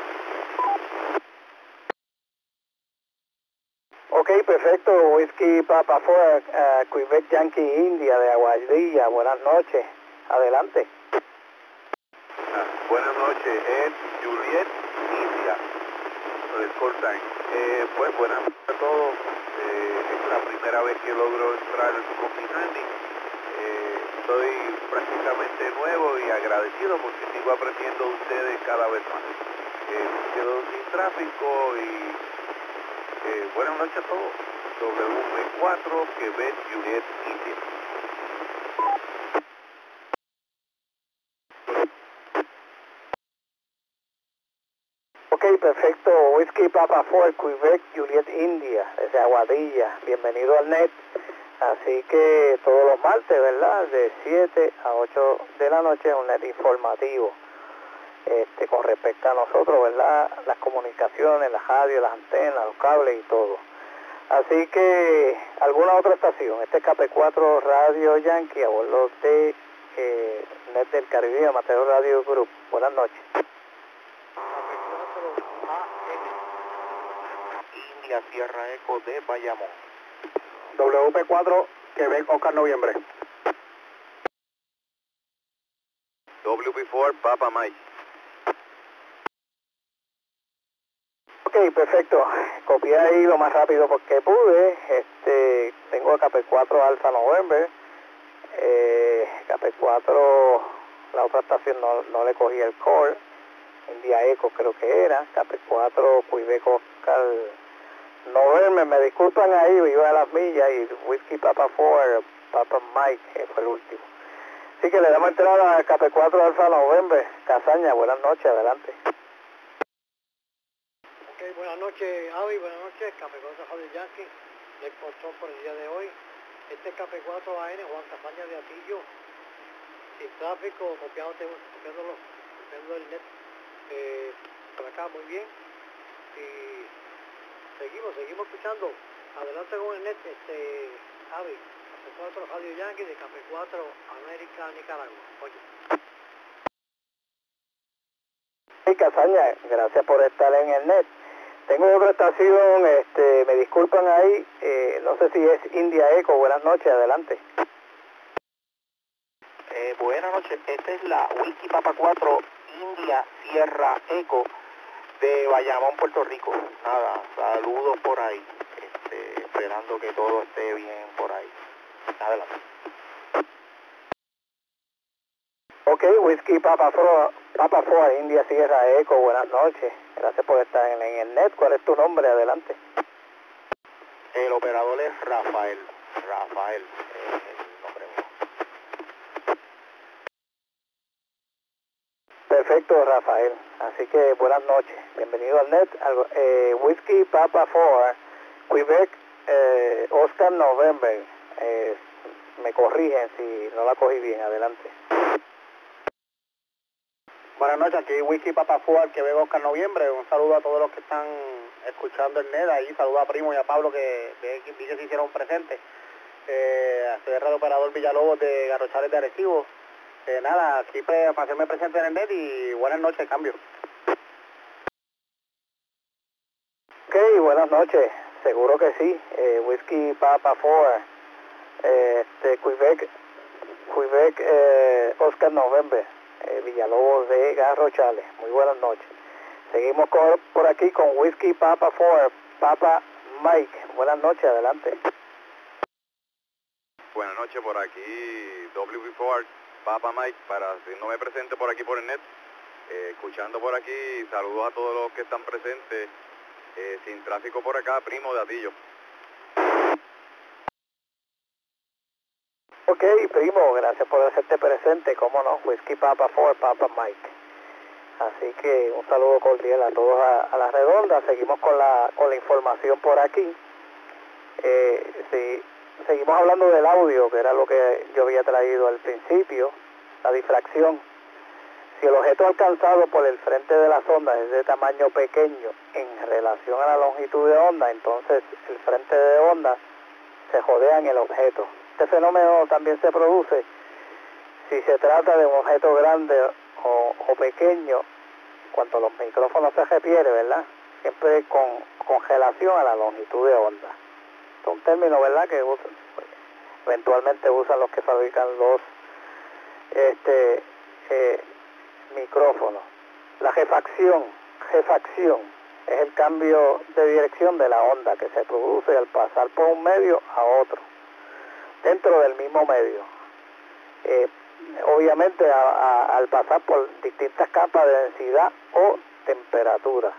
Ok, perfecto, Whiskey Papa cuatro, uh, Quebec Yankee India, de Aguadilla, buenas noches, adelante. Ah, buenas noches, es Juliet India, el call sign. Eh, pues buenas noches a todos. Eh, es la primera vez que logro entrar con mi handy. Eh, soy prácticamente nuevo y agradecido porque sigo aprendiendo de ustedes cada vez más. Eh, quedo sin tráfico y eh, buenas noches a todos. W P cuatro, Quebec Juliet India. Ok, perfecto. Whiskey Papa cuatro, Quebec, Juliet India, desde Aguadilla. Bienvenido al net. Así que todos los martes, ¿verdad? De siete a ocho de la noche, un net informativo. Este, con respecto a nosotros, ¿verdad? Las comunicaciones, la radio, las antenas, los cables y todo. Así que, ¿alguna otra estación? Este es K P cuatro Radio Yankee a bordo de eh, Net del Caribe, Amateur Radio Group. Buenas noches. India Sierra Eco de Bayamón. W P cuatro, Quebec, Oscar Noviembre. W P cuatro, Papa Mike. Ok, perfecto. Copié ahí lo más rápido porque pude. Este, tengo K P cuatro Alfa November. Eh, K P cuatro, la otra estación no, no le cogí el call. India Eco creo que era. K P cuatro Quebec Oscar November. Me disculpan ahí, iba a las millas y Whiskey Papa cuatro, Papa Mike, que fue el último. Así que le damos entrada a K P cuatro Alfa November. Casaña, buenas noches, adelante. Ok, buenas noches, Avi, buenas noches, K P cuatro Radio Yankee, le control por el día de hoy. Este es K P cuatro A N, Juan Casaña de Atillo, sin tráfico, copiándote, copiándolo, copiando el net eh, por acá, muy bien. Y seguimos, seguimos escuchando. Adelante con el net, este, Avi, K P cuatro Radio Yankee de K P cuatro América, Nicaragua. Oye. Sí, Casaña, gracias por estar en el net. Tengo otra estación, este, me disculpan ahí, eh, no sé si es India Eco, buenas noches, adelante. Eh, buenas noches, esta es la Whiskey Papa cuatro India Sierra Eco de Bayamón, Puerto Rico. Nada, saludos por ahí, este, esperando que todo esté bien por ahí. Adelante. Ok, Whiskey Papa cuatro, Papa cuatro, India Sierra Eco, buenas noches. Gracias por estar en, en el net. ¿Cuál es tu nombre? Adelante. El operador es Rafael. Rafael es el nombre mío. Perfecto, Rafael. Así que buenas noches. Bienvenido al net. Eh, Whiskey Papa cuatro, Quebec, eh, Oscar November. Eh, me corrigen si no la cogí bien. Adelante. Buenas noches, aquí Whiskey Papa cuatro, Quebec, Oscar Noviembre. Un saludo a todos los que están escuchando el net. Ahí saludo a Primo y a Pablo que vi que se hicieron presentes. Eh, a el radio operador Villalobos de Garrochales de Arecibo. Eh, nada, aquí para hacerme presente en el net y buenas noches, cambio. Ok, buenas noches. Seguro que sí. Eh, Whiskey Papa cuatro, eh, este, Quebec, Quebec, eh, Oscar November. Eh, Villalobos de Garrochales. Muy buenas noches. Seguimos con, por aquí con Whiskey Papa cuatro, Papa Mike. Buenas noches, adelante. Buenas noches, por aquí W P cuatro, Papa Mike, para haciéndome presente por aquí por el net, eh, escuchando por aquí, saludos a todos los que están presentes, eh, sin tráfico por acá, Primo de Atillo. Ok, primo, gracias por hacerte presente, cómo no, Whiskey Papa cuatro, Papa Mike. Así que un saludo cordial a todos a, a la redonda. Seguimos con la, con la información por aquí. Eh, sí, seguimos hablando del audio, que era lo que yo había traído al principio, la difracción. Si el objeto alcanzado por el frente de las ondas es de tamaño pequeño en relación a la longitud de onda, entonces el frente de onda se jodea en el objeto. Este fenómeno también se produce si se trata de un objeto grande o, o pequeño, cuando los micrófonos se refiere, ¿verdad? Siempre con congelación a la longitud de onda. Es un término, ¿verdad?, que usan, pues, eventualmente usan los que fabrican los este eh, micrófonos. La refacción, refacción es el cambio de dirección de la onda que se produce al pasar por un medio a otro, dentro del mismo medio. Eh, obviamente a, a, al pasar por distintas capas de densidad o temperatura.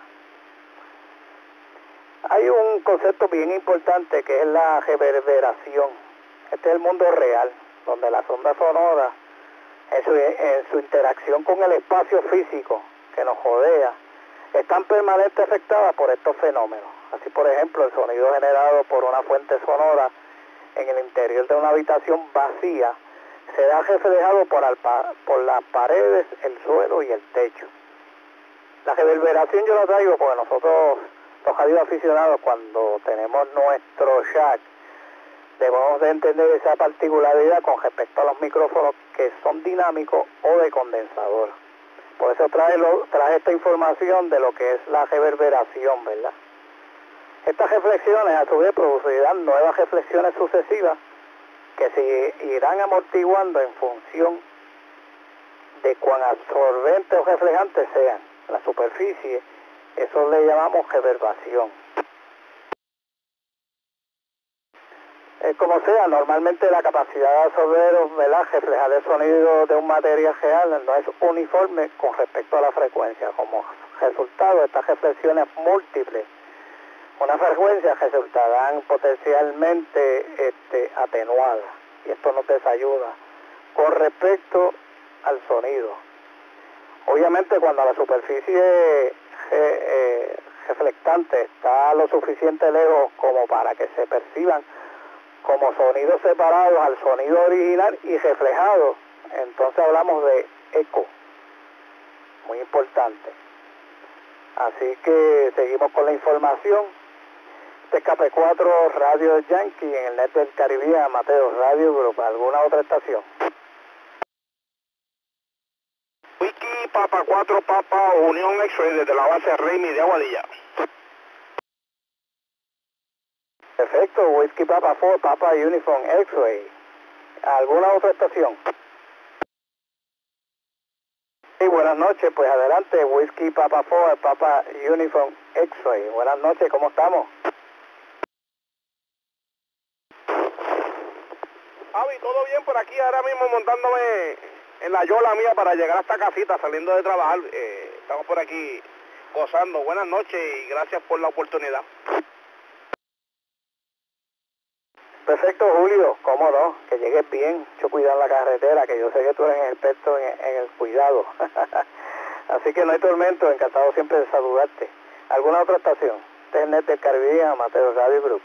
Hay un concepto bien importante que es la reverberación. Este es el mundo real, donde las ondas sonoras en su, en su interacción con el espacio físico que nos rodea están permanentemente afectadas por estos fenómenos. Así, por ejemplo, el sonido generado por una fuente sonora en el interior de una habitación vacía se da reflejado por, al, por las paredes, el suelo y el techo. La reverberación yo la traigo porque nosotros, los radioaficionados, cuando tenemos nuestro jack, debemos de entender esa particularidad con respecto a los micrófonos que son dinámicos o de condensador. Por eso trae, lo, trae esta información de lo que es la reverberación, ¿verdad? Estas reflexiones a su vez producirán nuevas reflexiones sucesivas que se irán amortiguando en función de cuán absorbentes o reflejantes sean la superficie. Eso le llamamos reverbación. Eh, como sea, normalmente la capacidad de absorber o reflejar el sonido de un material real no es uniforme con respecto a la frecuencia. Como resultado de estas reflexiones múltiples, unas frecuencias resultarán potencialmente este, atenuadas, y esto nos desayuda con respecto al sonido. Obviamente, cuando la superficie eh, eh, reflectante está lo suficiente lejos como para que se perciban como sonidos separados al sonido original y reflejados, entonces hablamos de eco, muy importante. Así que seguimos con la información. T K P cuatro Radio Yankee en el net del Caribe, Mateo Radio Group. ¿Alguna otra estación? Whisky Papa cuatro Papa Unión X-Ray desde la base Raimi de Aguadilla. Perfecto, Whisky Papa cuatro Papa Uniform X-Ray. ¿Alguna otra estación? Sí, buenas noches, pues adelante, Whisky Papa cuatro Papa Uniform X-Ray. Buenas noches, ¿cómo estamos? Avi, todo bien por aquí, ahora mismo montándome en la yola mía para llegar a esta casita, saliendo de trabajar. Eh, estamos por aquí gozando. Buenas noches y gracias por la oportunidad. Perfecto, Julio, cómo no, que llegues bien, mucho cuidado en la carretera, que yo sé que tú eres experto en, en el cuidado. Así que no hay tormento, encantado siempre de saludarte. ¿Alguna otra estación? Este es el net del Caribe, Mateo Radio Group.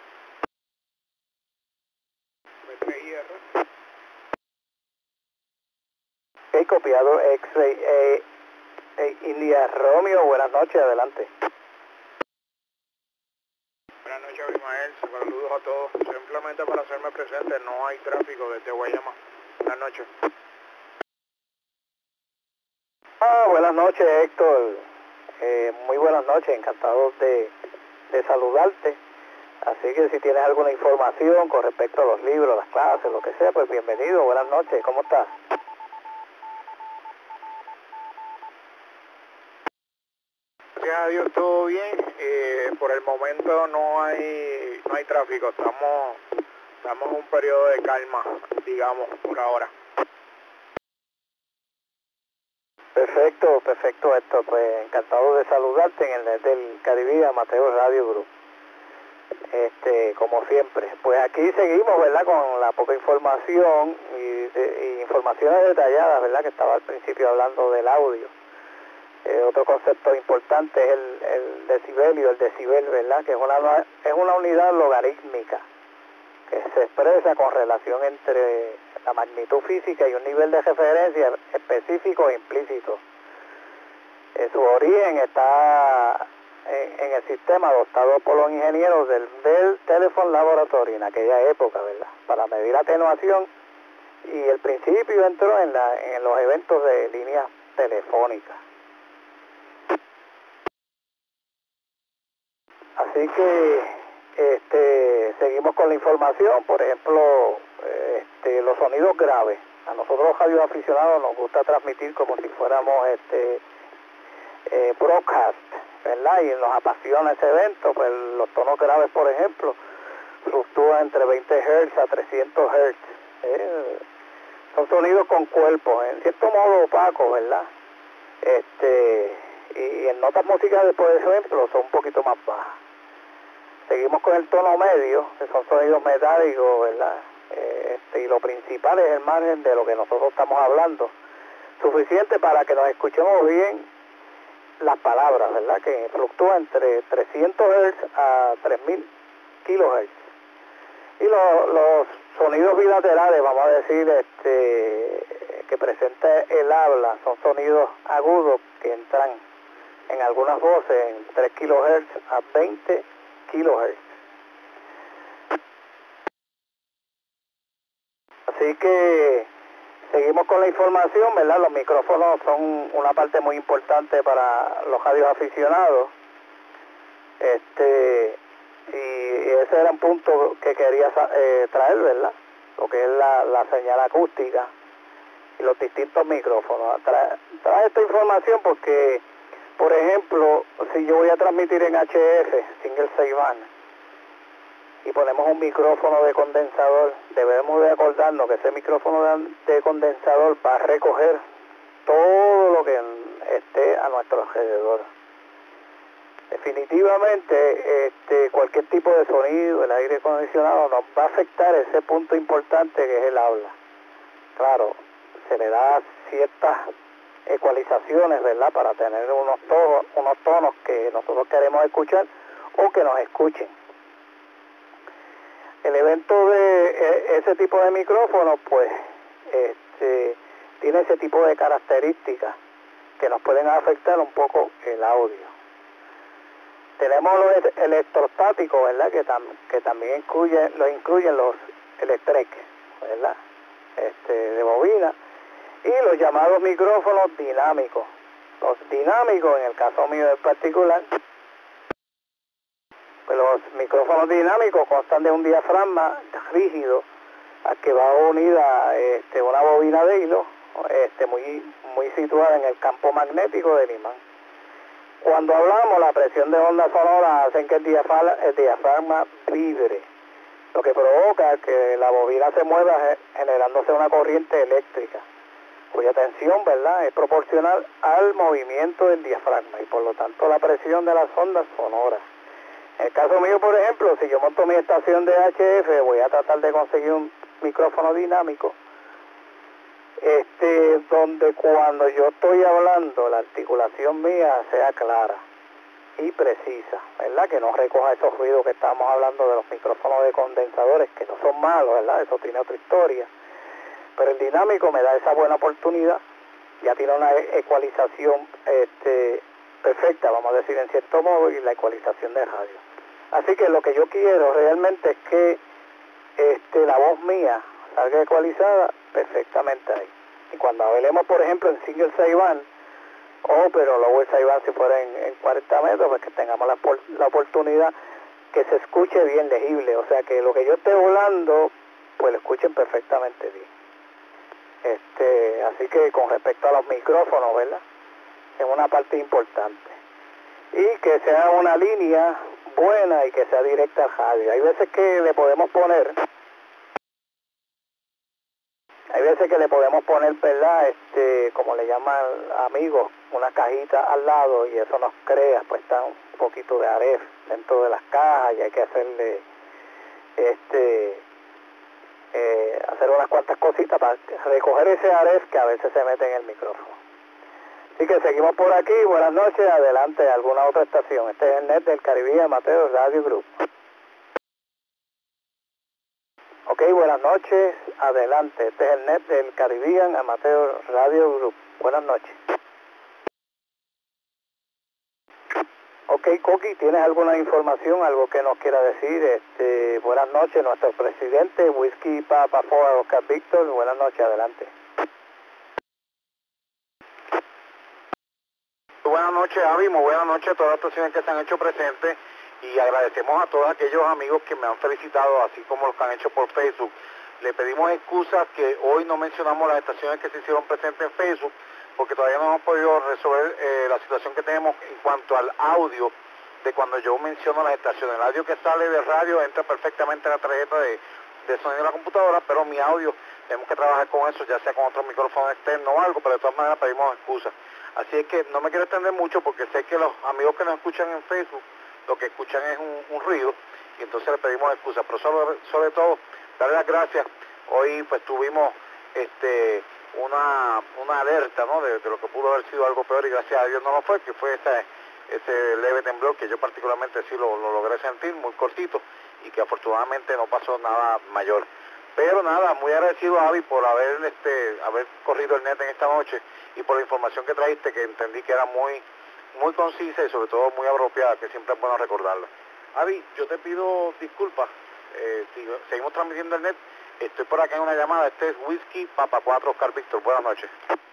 Ok, copiado X-Ray eh, eh, India Romeo, buenas noches, adelante. Buenas noches, Abimael, saludos a todos. Simplemente para hacerme presente, no hay tráfico desde Guayama. Buenas noches. Ah, buenas noches, Héctor. Eh, muy buenas noches, encantado de, de saludarte. Así que si tienes alguna información con respecto a los libros, las clases, lo que sea, pues bienvenido, buenas noches, ¿cómo estás? Gracias a Dios, todo bien. Eh, por el momento no hay no hay tráfico. Estamos, estamos en un periodo de calma, digamos, por ahora. Perfecto, perfecto, Héctor. Pues encantado de saludarte en el net del Caribe, Mateo Radio Group. este, como siempre. Pues aquí seguimos, ¿verdad?, con la poca información y, de, y informaciones detalladas, ¿verdad?, que estaba al principio hablando del audio. Eh, otro concepto importante es el, el decibelio, el decibel, ¿verdad?, que es una, es una unidad logarítmica que se expresa con relación entre la magnitud física y un nivel de referencia específico e implícito. Eh, su origen está en, en el sistema adoptado por los ingenieros del Bell Telephone Laboratory en aquella época, ¿verdad?, para medir atenuación, y el principio entró en, la, en los eventos de líneas telefónicas. Así que este, seguimos con la información. Por ejemplo, este, los sonidos graves. A nosotros los radioaficionados nos gusta transmitir como si fuéramos este eh, broadcast, ¿verdad? Y nos apasiona ese evento. Pues los tonos graves, por ejemplo, fluctúan entre veinte hertz a trescientos hertz. ¿eh? Son sonidos con cuerpo, en cierto modo opacos, ¿verdad? Este, y, y en notas musicales, por ejemplo, son un poquito más bajas. Seguimos con el tono medio, que son sonidos metálicos, ¿verdad? Eh, este, y lo principal es el margen de lo que nosotros estamos hablando, suficiente para que nos escuchemos bien las palabras, ¿verdad?, que fluctúan entre trescientos hertz a tres mil kilohertz. Y lo, los sonidos bilaterales, vamos a decir, este, que presenta el habla, son sonidos agudos que entran en algunas voces en tres kilohertz a veinte kilohertz. Así que seguimos con la información, ¿verdad? Los micrófonos son una parte muy importante para los radioaficionados. Este, y ese era un punto que quería eh, traer, ¿verdad? Lo que es la, la señal acústica y los distintos micrófonos. Trae, trae esta información porque, por ejemplo, si yo voy a transmitir en H F, single sideband, y ponemos un micrófono de condensador, debemos de acordarnos que ese micrófono de, de condensador va a recoger todo lo que esté a nuestro alrededor. Definitivamente, este, cualquier tipo de sonido, el aire acondicionado, nos va a afectar ese punto importante que es el habla. Claro, se le da ciertas ecualizaciones, ¿verdad?, para tener unos tonos, unos tonos que nosotros queremos escuchar o que nos escuchen. El evento de ese tipo de micrófono, pues, este, tiene ese tipo de características que nos pueden afectar un poco el audio. Tenemos los electrostáticos, ¿verdad?, que, tam, que también incluye, lo incluyen los electreques, ¿verdad?, este, de bobina, y los llamados micrófonos dinámicos. Los dinámicos, en el caso mío en particular, pues los micrófonos dinámicos constan de un diafragma rígido al que va unida este, una bobina de hilo este, muy, muy situada en el campo magnético del imán. Cuando hablamos, la presión de ondas sonoras hace que el diafragma, el diafragma vibre, lo que provoca que la bobina se mueva generándose una corriente eléctrica, cuya tensión, ¿verdad?, es proporcional al movimiento del diafragma y por lo tanto la presión de las ondas sonoras. En el caso mío, por ejemplo, si yo monto mi estación de H F, voy a tratar de conseguir un micrófono dinámico, este, donde cuando yo estoy hablando, la articulación mía sea clara y precisa, ¿verdad?, que no recoja esos ruidos que estamos hablando de los micrófonos de condensadores, que no son malos, ¿verdad?, eso tiene otra historia. Pero el dinámico me da esa buena oportunidad, ya tiene una ecualización este, perfecta, vamos a decir en cierto modo, y la ecualización de radio. Así que lo que yo quiero realmente es que este, la voz mía salga ecualizada perfectamente ahí. Y cuando hablemos, por ejemplo, en single sideband, o pero lower sideband si fuera en, en cuarenta metros, pues que tengamos la, la oportunidad que se escuche bien legible, o sea que lo que yo esté hablando, pues lo escuchen perfectamente bien. Este, así que con respecto a los micrófonos, ¿verdad?, es una parte importante. Y que sea una línea buena y que sea directa al radio. Hay veces que le podemos poner, hay veces que le podemos poner, ¿verdad?, este, como le llaman amigos, una cajita al lado y eso nos crea, pues está un poquito de aref, centro de las cajas y hay que hacerle este eh, hacer unas cuantas cositas para recoger ese arez que a veces se mete en el micrófono. Así que seguimos por aquí. Buenas noches. Adelante, alguna otra estación. Este es el net del Caribbean Amateur Radio Group. Ok, buenas noches. Adelante. Este es el net del Caribbean Amateur Radio Group. Buenas noches. Ok, Coqui, ¿tienes alguna información, algo que nos quiera decir? Este, buenas noches, nuestro presidente, Whisky Papa Four, Oscar Víctor. Buenas noches, adelante. Buenas noches, Avi, muy buenas noches a todas las estaciones que se han hecho presentes y agradecemos a todos aquellos amigos que me han felicitado, así como los que han hecho por Facebook. Le pedimos excusas que hoy no mencionamos las estaciones que se hicieron presentes en Facebook, porque todavía no hemos podido resolver eh, la situación que tenemos en cuanto al audio de cuando yo menciono las estaciones. El audio que sale de radio entra perfectamente en la tarjeta de, de sonido de la computadora, pero mi audio tenemos que trabajar con eso, ya sea con otro micrófono externo o algo, pero de todas maneras pedimos excusas. Así es que no me quiero extender mucho porque sé que los amigos que nos escuchan en Facebook lo que escuchan es un, un ruido y entonces les pedimos excusas, pero sobre, sobre todo darle las gracias. Hoy pues tuvimos este una una alerta, ¿no?, de, de lo que pudo haber sido algo peor y gracias a Dios no lo fue, que fue ese, ese leve temblor que yo particularmente sí lo, lo logré sentir, muy cortito, y que afortunadamente no pasó nada mayor. Pero nada, muy agradecido, Avi, por haber este haber corrido el net en esta noche y por la información que trajiste, que entendí que era muy muy concisa y sobre todo muy apropiada, que siempre es bueno recordarla. Avi, yo te pido disculpas, eh, si seguimos transmitiendo el net, estoy por acá en una llamada. Este es Whisky Papa cuatro Oscar Víctor. Buenas noches.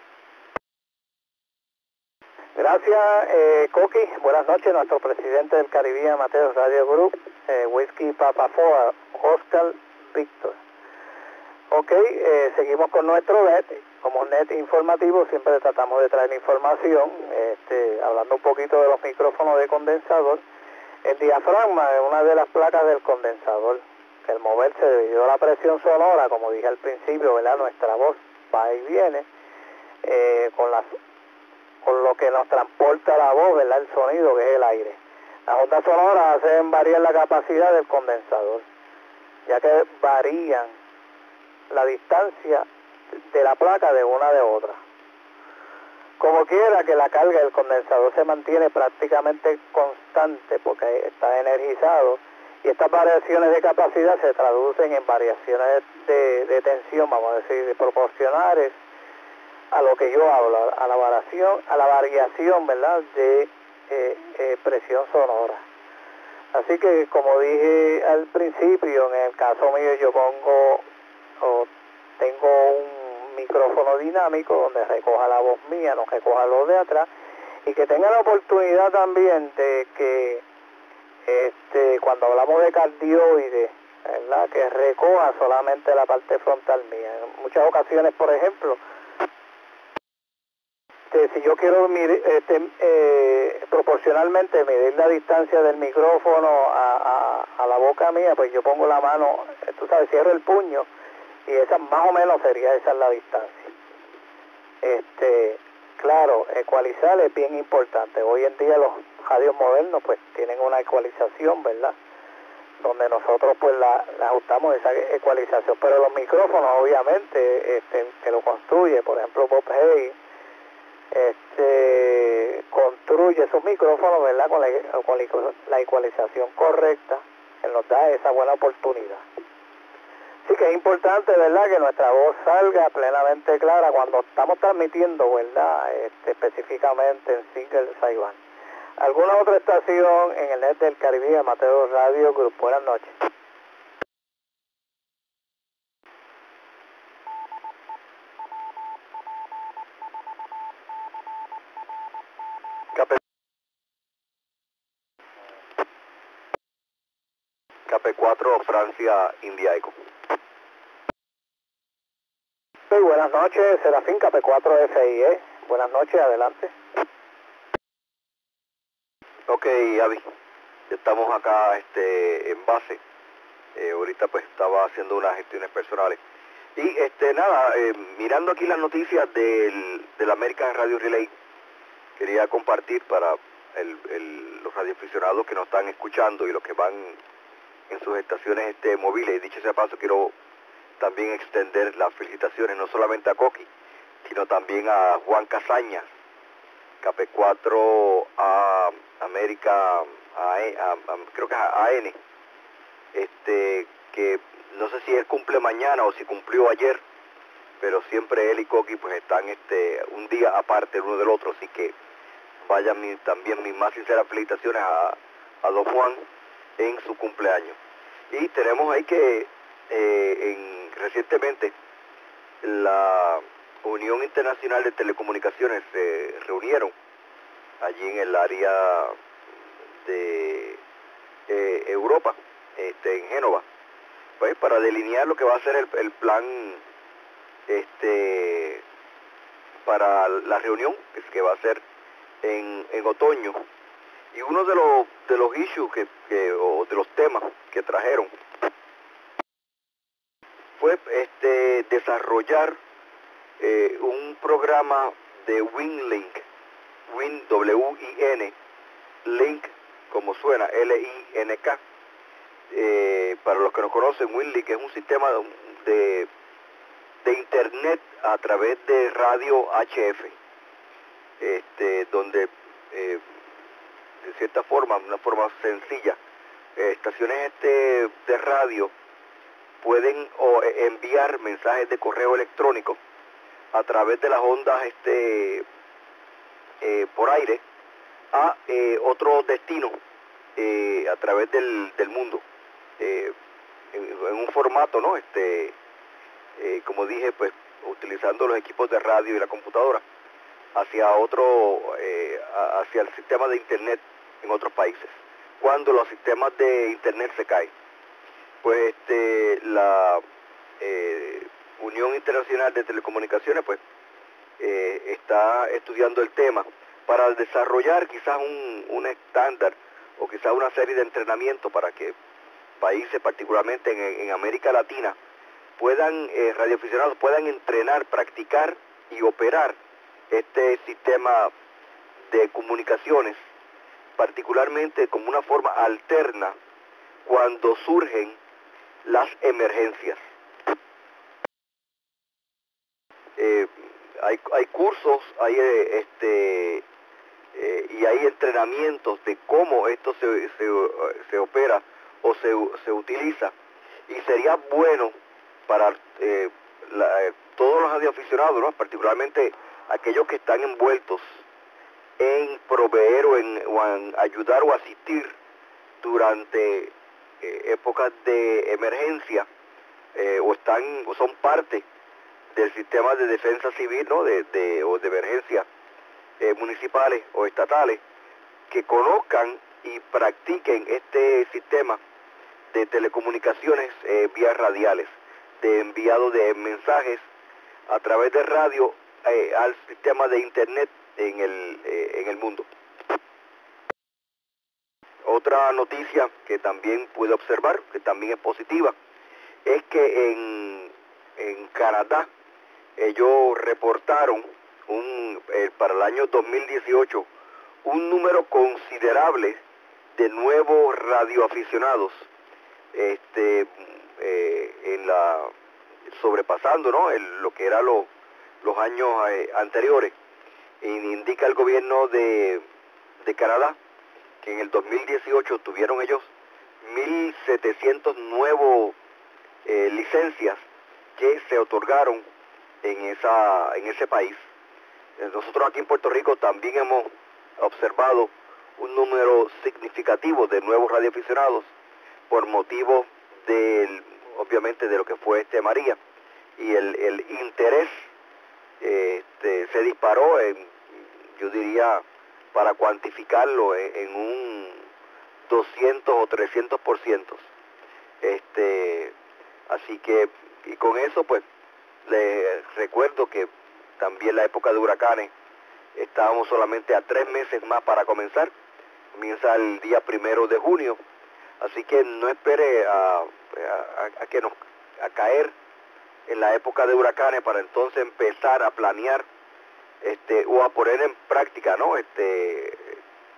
Gracias, eh, Coqui. Buenas noches, nuestro presidente del Caribbean Amateur Radio Group, eh, Whisky Papa cuatro Oscar Víctor. Ok, eh, seguimos con nuestro net. Como net informativo siempre tratamos de traer información, este, hablando un poquito de los micrófonos de condensador. El diafragma es una de las placas del condensador, que al moverse debido a la presión sonora, como dije al principio, ¿verdad?, nuestra voz va y viene, eh, con, las, con lo que nos transporta la voz, ¿verdad?, el sonido, que es el aire. Las ondas sonoras hacen variar la capacidad del condensador, ya que varían la distancia de la placa de una de otra. Como quiera que la carga del condensador se mantiene prácticamente constante porque está energizado, y estas variaciones de capacidad se traducen en variaciones de, de tensión, vamos a decir, proporcionales a lo que yo hablo, a la variación, a la variación, ¿verdad?, de eh, eh, presión sonora. Así que, como dije al principio, en el caso mío yo pongo o tengo un micrófono dinámico donde recoja la voz mía, no recoja los de atrás, y que tenga la oportunidad también de que este cuando hablamos de cardioide, ¿verdad?, que recoja solamente la parte frontal mía. En muchas ocasiones, por ejemplo, este, si yo quiero medir, este, eh, proporcionalmente medir la distancia del micrófono a, a, a la boca mía, pues yo pongo la mano, tú sabes, cierro el puño, y esa más o menos sería esa la distancia. Este, claro, ecualizar es bien importante. Hoy en día los radios modernos pues tienen una ecualización, ¿verdad?, donde nosotros pues la, la ajustamos esa ecualización. Pero los micrófonos, obviamente, este, que lo construye, por ejemplo, Bob Hay, este, construye esos micrófonos, ¿verdad?, con la, con la ecualización correcta, que nos da esa buena oportunidad. Sí que es importante, ¿verdad?, que nuestra voz salga plenamente clara cuando estamos transmitiendo, ¿verdad?, este, específicamente en Single Saiwan. ¿Alguna otra estación en el net del Caribbean Amateur Radio Group? Buenas noches. K P cuatro Francia India Eco. Sí, buenas noches, Serafín, K P cuatro F I E. Buenas noches, adelante. Ok, Avi, estamos acá este, en base. Eh, ahorita pues estaba haciendo unas gestiones personales. Y este nada, eh, mirando aquí las noticias del, del American Radio Relay, quería compartir para el, el los radioaficionados que nos están escuchando y los que van en sus estaciones este, móviles. Y dicho sea paso, quiero también extender las felicitaciones no solamente a Coqui, sino también a Juan Casañas, K P cuatro a América, a, a, a, creo que es a AN, este, que no sé si él cumple mañana o si cumplió ayer, pero siempre él y Coqui pues están este, un día aparte el uno del otro, así que vayan mi, también mis más sinceras felicitaciones a, a don Juan en su cumpleaños. Y tenemos ahí que eh, en, recientemente la Unión Internacional de Telecomunicaciones se reunieron allí en el área de eh, Europa, este, en Génova, pues para delinear lo que va a ser el, el plan este para la reunión que, que va a ser en, en otoño. Y uno de los de los issues que, que o de los temas que trajeron fue este desarrollar eh, un programa de WinLink, Win W I N, Link como suena, L I N K. Eh, para los que no conocen, WinLink es un sistema de de internet a través de radio H F, este, donde eh, de cierta forma, una forma sencilla, eh, estaciones este de radio pueden o, eh, enviar mensajes de correo electrónico a través de las ondas este eh, por aire a eh, otro destino eh, a través del, del mundo, eh, en, en un formato, ¿no? Este Eh, como dije, pues utilizando los equipos de radio y la computadora hacia otro, eh, hacia el sistema de internet en otros países. Cuando los sistemas de internet se caen, pues este, la eh, Unión Internacional de Telecomunicaciones, pues eh, está estudiando el tema para desarrollar quizás un, un estándar o quizás una serie de entrenamientos para que países, particularmente en, en América Latina, puedan, eh, radioaficionados puedan entrenar, practicar y operar este sistema de comunicaciones, particularmente como una forma alterna cuando surgen las emergencias. Eh, hay, hay cursos, hay eh, este eh, y hay entrenamientos de cómo esto se, se, se opera o se, se utiliza, y sería bueno para eh, la, eh, todos los radioaficionados, ¿no? Particularmente aquellos que están envueltos en proveer o en, o en ayudar o asistir durante eh, épocas de emergencia, eh, o están o son parte del sistema de defensa civil, ¿no? de, de, o de emergencia eh, municipales o estatales, que conozcan y practiquen este sistema de telecomunicaciones eh, vías radiales, de enviado de mensajes a través de radio eh, al sistema de internet en el, eh, en el mundo. Otra noticia que también pude observar, que también es positiva, es que en, en Canadá ellos reportaron un, eh, para el año dos mil dieciocho un número considerable de nuevos radioaficionados, este Eh, en la sobrepasando, ¿no? El, lo que era lo, los años eh, anteriores. E indica el gobierno de, de Canadá que en el dos mil dieciocho tuvieron ellos mil setecientos nuevos eh, licencias que se otorgaron en esa en ese país. Nosotros aquí en Puerto Rico también hemos observado un número significativo de nuevos radioaficionados por motivo del, obviamente, de lo que fue este María, y el, el interés eh, este, se disparó en, yo diría, para cuantificarlo en, en un doscientos o trescientos por ciento. Este, así que, y con eso pues les recuerdo que también la época de huracanes estábamos solamente a tres meses más para comenzar. Comienza el día primero de junio. Así que no espere a, a, a que nos a caer en la época de huracanes para entonces empezar a planear este o a poner en práctica, ¿no? Este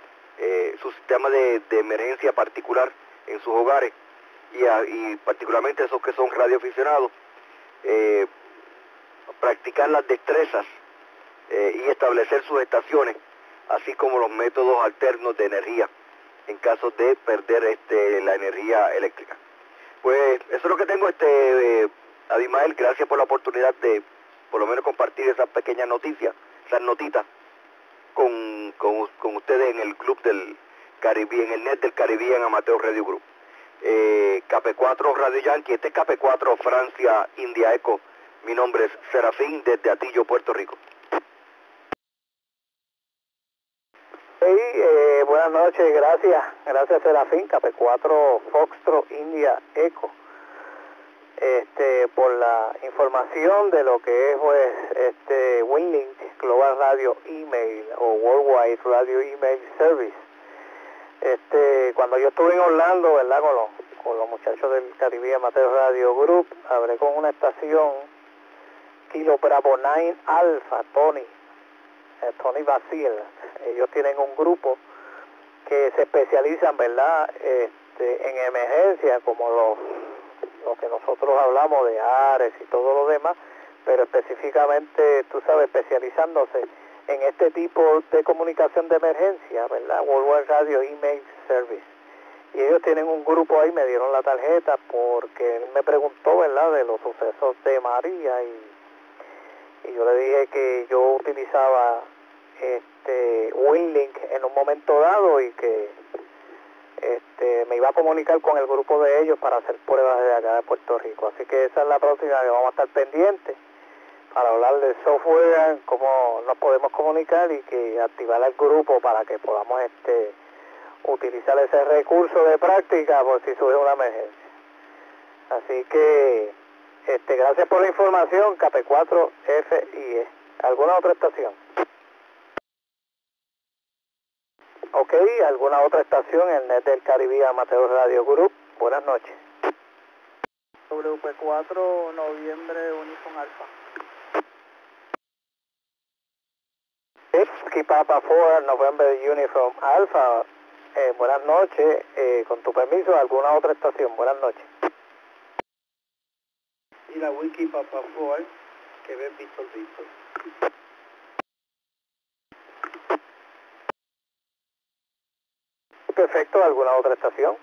eh, su sistema de, de emergencia particular en sus hogares y, a, y particularmente esos que son radioaficionados, eh, practicar las destrezas eh, y establecer sus estaciones, así como los métodos alternos de energía en caso de perder este, la energía eléctrica. Pues eso es lo que tengo, este eh, Abimael. Gracias por la oportunidad de por lo menos compartir esas pequeñas noticias, esas notitas con, con, con ustedes en el club del Caribbean, en el net del Caribbean Amateur Radio Group. Eh, K P cuatro Radio Yankee, este es K P cuatro Francia India Eco. Mi nombre es Serafín desde Atillo, Puerto Rico. Sí, eh, buenas noches, gracias, gracias Serafín, K P cuatro Foxtrot India Eco, este, por la información de lo que es pues este Winlink Global Radio Email o Worldwide Radio Email Service. Este, cuando yo estuve en Orlando, ¿verdad? Con los, con los muchachos del Caribbean Amateur Radio Group, hablé con una estación Kilo Bravo nueve Alpha, Tony, eh, Tony Basil. Ellos tienen un grupo que se especializan, ¿verdad?, este, en emergencia, como lo, lo que nosotros hablamos de Ares y todo lo demás, pero específicamente, tú sabes, especializándose en este tipo de comunicación de emergencia, ¿verdad? Worldwide Radio Email Service. Y ellos tienen un grupo ahí, me dieron la tarjeta porque él me preguntó, ¿verdad?, de los sucesos de María y, y yo le dije que yo utilizaba este Winlink en un momento dado y que este me iba a comunicar con el grupo de ellos para hacer pruebas de acá de Puerto Rico. Así que esa es la próxima que vamos a estar pendientes para hablar del software, cómo nos podemos comunicar y que activar el grupo para que podamos este utilizar ese recurso de práctica por si surge una emergencia. Así que este gracias por la información, K P cuatro F I E. ¿Alguna otra estación? Ok, ¿alguna otra estación en el net del Caribbean Amateur Radio Group? Buenas noches. W P cuatro Noviembre Uniform Alpha. Whiskey Papa cuatro November Uniform Alpha. Eh, buenas noches. Eh, con tu permiso, ¿alguna otra estación? Buenas noches. Y la Whiskey Papa cuatro, que ve Víctor Víctor. Perfecto, ¿alguna otra estación?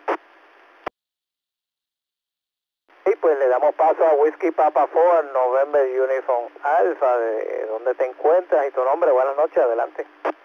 Y pues le damos paso a Whiskey Papa cuatro November Uniform Alpha, de dónde te encuentras y tu nombre. Buenas noches, adelante.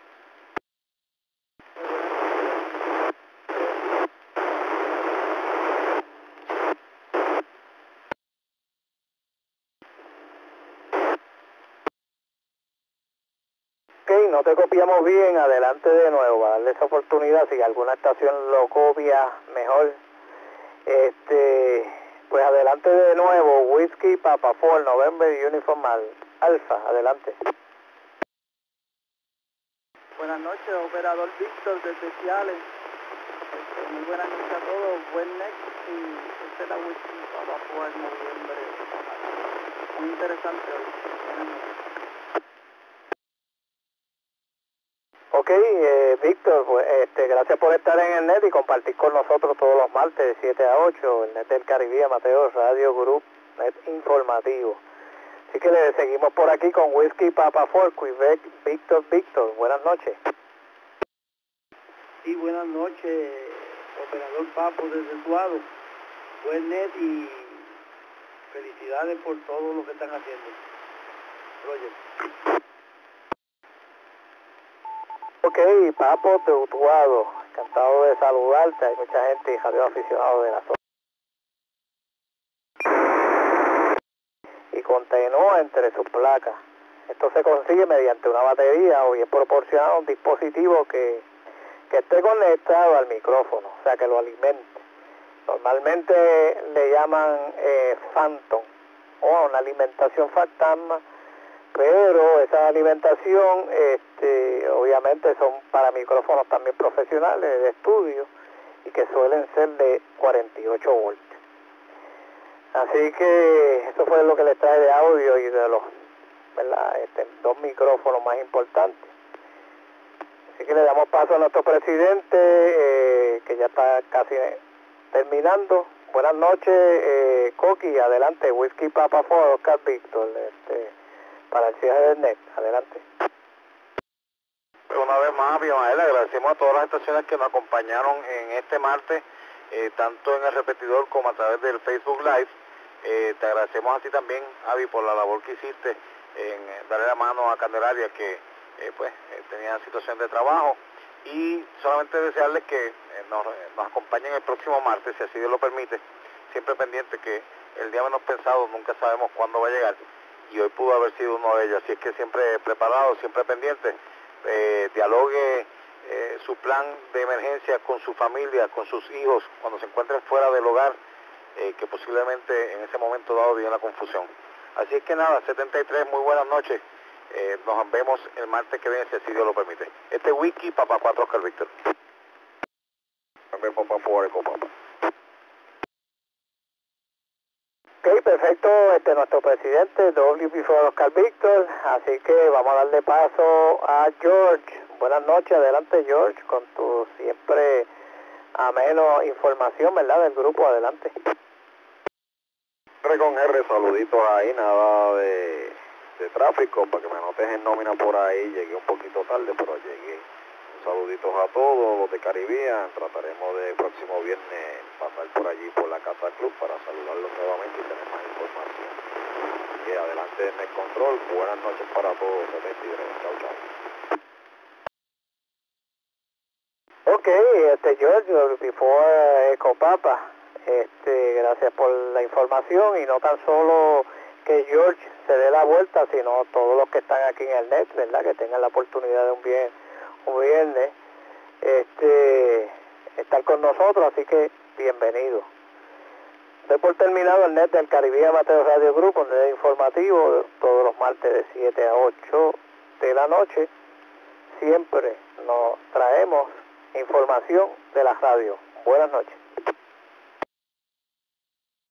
Ok, no te copiamos bien, adelante de nuevo, para darle esa oportunidad, si alguna estación lo copia mejor. Este, pues adelante de nuevo, Whiskey Papa cuatro November Uniform Alpha, adelante. Buenas noches, operador Víctor desde Ciales. Este, muy buenas noches a todos, buen next, y esta es la Whiskey Papa cuatro Noviembre. Muy interesante hoy. Buenas noches. Ok, eh, Víctor, pues, este, gracias por estar en el net y compartir con nosotros todos los martes de siete a ocho, el net del Caribbean Amateur Radio Group, net informativo. Así que le seguimos por aquí con Whiskey Papa cuatro, Quebec, Víctor, Víctor, buenas noches. Sí, buenas noches, operador Papo desde Tuado, buen net y felicidades por todo lo que están haciendo. Roger. Ok, Papo de Utuado, encantado de saludarte, hay mucha gente y radio aficionado de la zona. Y continúa entre sus placas. Esto se consigue mediante una batería o bien proporcionado a un dispositivo que, que esté conectado al micrófono, o sea que lo alimente. Normalmente le llaman eh, Phantom o una alimentación fantasma, pero esa alimentación este, obviamente son para micrófonos también profesionales de estudio y que suelen ser de cuarenta y ocho voltios. Así que eso fue lo que les trae de audio y de los ¿verdad? Este, dos micrófonos más importantes. Así Así que le damos paso a nuestro presidente, eh, que ya está casi terminando. Buenas noches, eh, Coqui, adelante, Whisky Papa Four, Oscar Víctor, este, para el cierre del net, adelante. Una vez más, Abimael, agradecemos a todas las estaciones que nos acompañaron en este martes, eh, tanto en el repetidor como a través del Facebook Live. Eh, te agradecemos a ti también, Avi, por la labor que hiciste en eh, darle la mano a Candelaria, que eh, pues eh, tenía situación de trabajo, y solamente desearles que eh, nos, nos acompañen el próximo martes, si así Dios lo permite, siempre pendiente que el día menos pensado nunca sabemos cuándo va a llegar, y hoy pudo haber sido uno de ellos, así es que siempre preparado, siempre pendiente, eh, dialogue eh, su plan de emergencia con su familia, con sus hijos, cuando se encuentren fuera del hogar, eh, que posiblemente en ese momento dado viene la confusión. Así es que nada, setenta y tres, muy buenas noches. Eh, nos vemos el martes que viene, si así Dios lo permite. Este Whisky Papa cuatro, Oscar Víctor. Papa cuatro, Eco Papa. Ok, perfecto, este nuestro presidente, W P cuatro Oscar Víctor, así que vamos a darle paso a George. Buenas noches, adelante George, con tu siempre ameno información, ¿verdad?, del grupo, adelante. R con R, saluditos ahí, nada de, de tráfico, para que me anotes en nómina por ahí, llegué un poquito tarde, pero llegué. Saluditos a todos los de Caribbean, trataremos de próximo viernes pasar por allí por la Casa Club para saludarlos nuevamente y tener más información. Así que adelante en el control, buenas noches para todos, setenta y tres, chao chao. Ok, este George, before Eco Papa, este, gracias por la información, y no tan solo que George se dé la vuelta, sino todos los que están aquí en el net, ¿verdad?, que tengan la oportunidad de un bien un viernes este estar con nosotros, así que bienvenido. Doy por terminado el net del Caribbean Amateur Radio Group, un net informativo todos los martes de siete a ocho de la noche. Siempre nos traemos información de la radio. Buenas noches.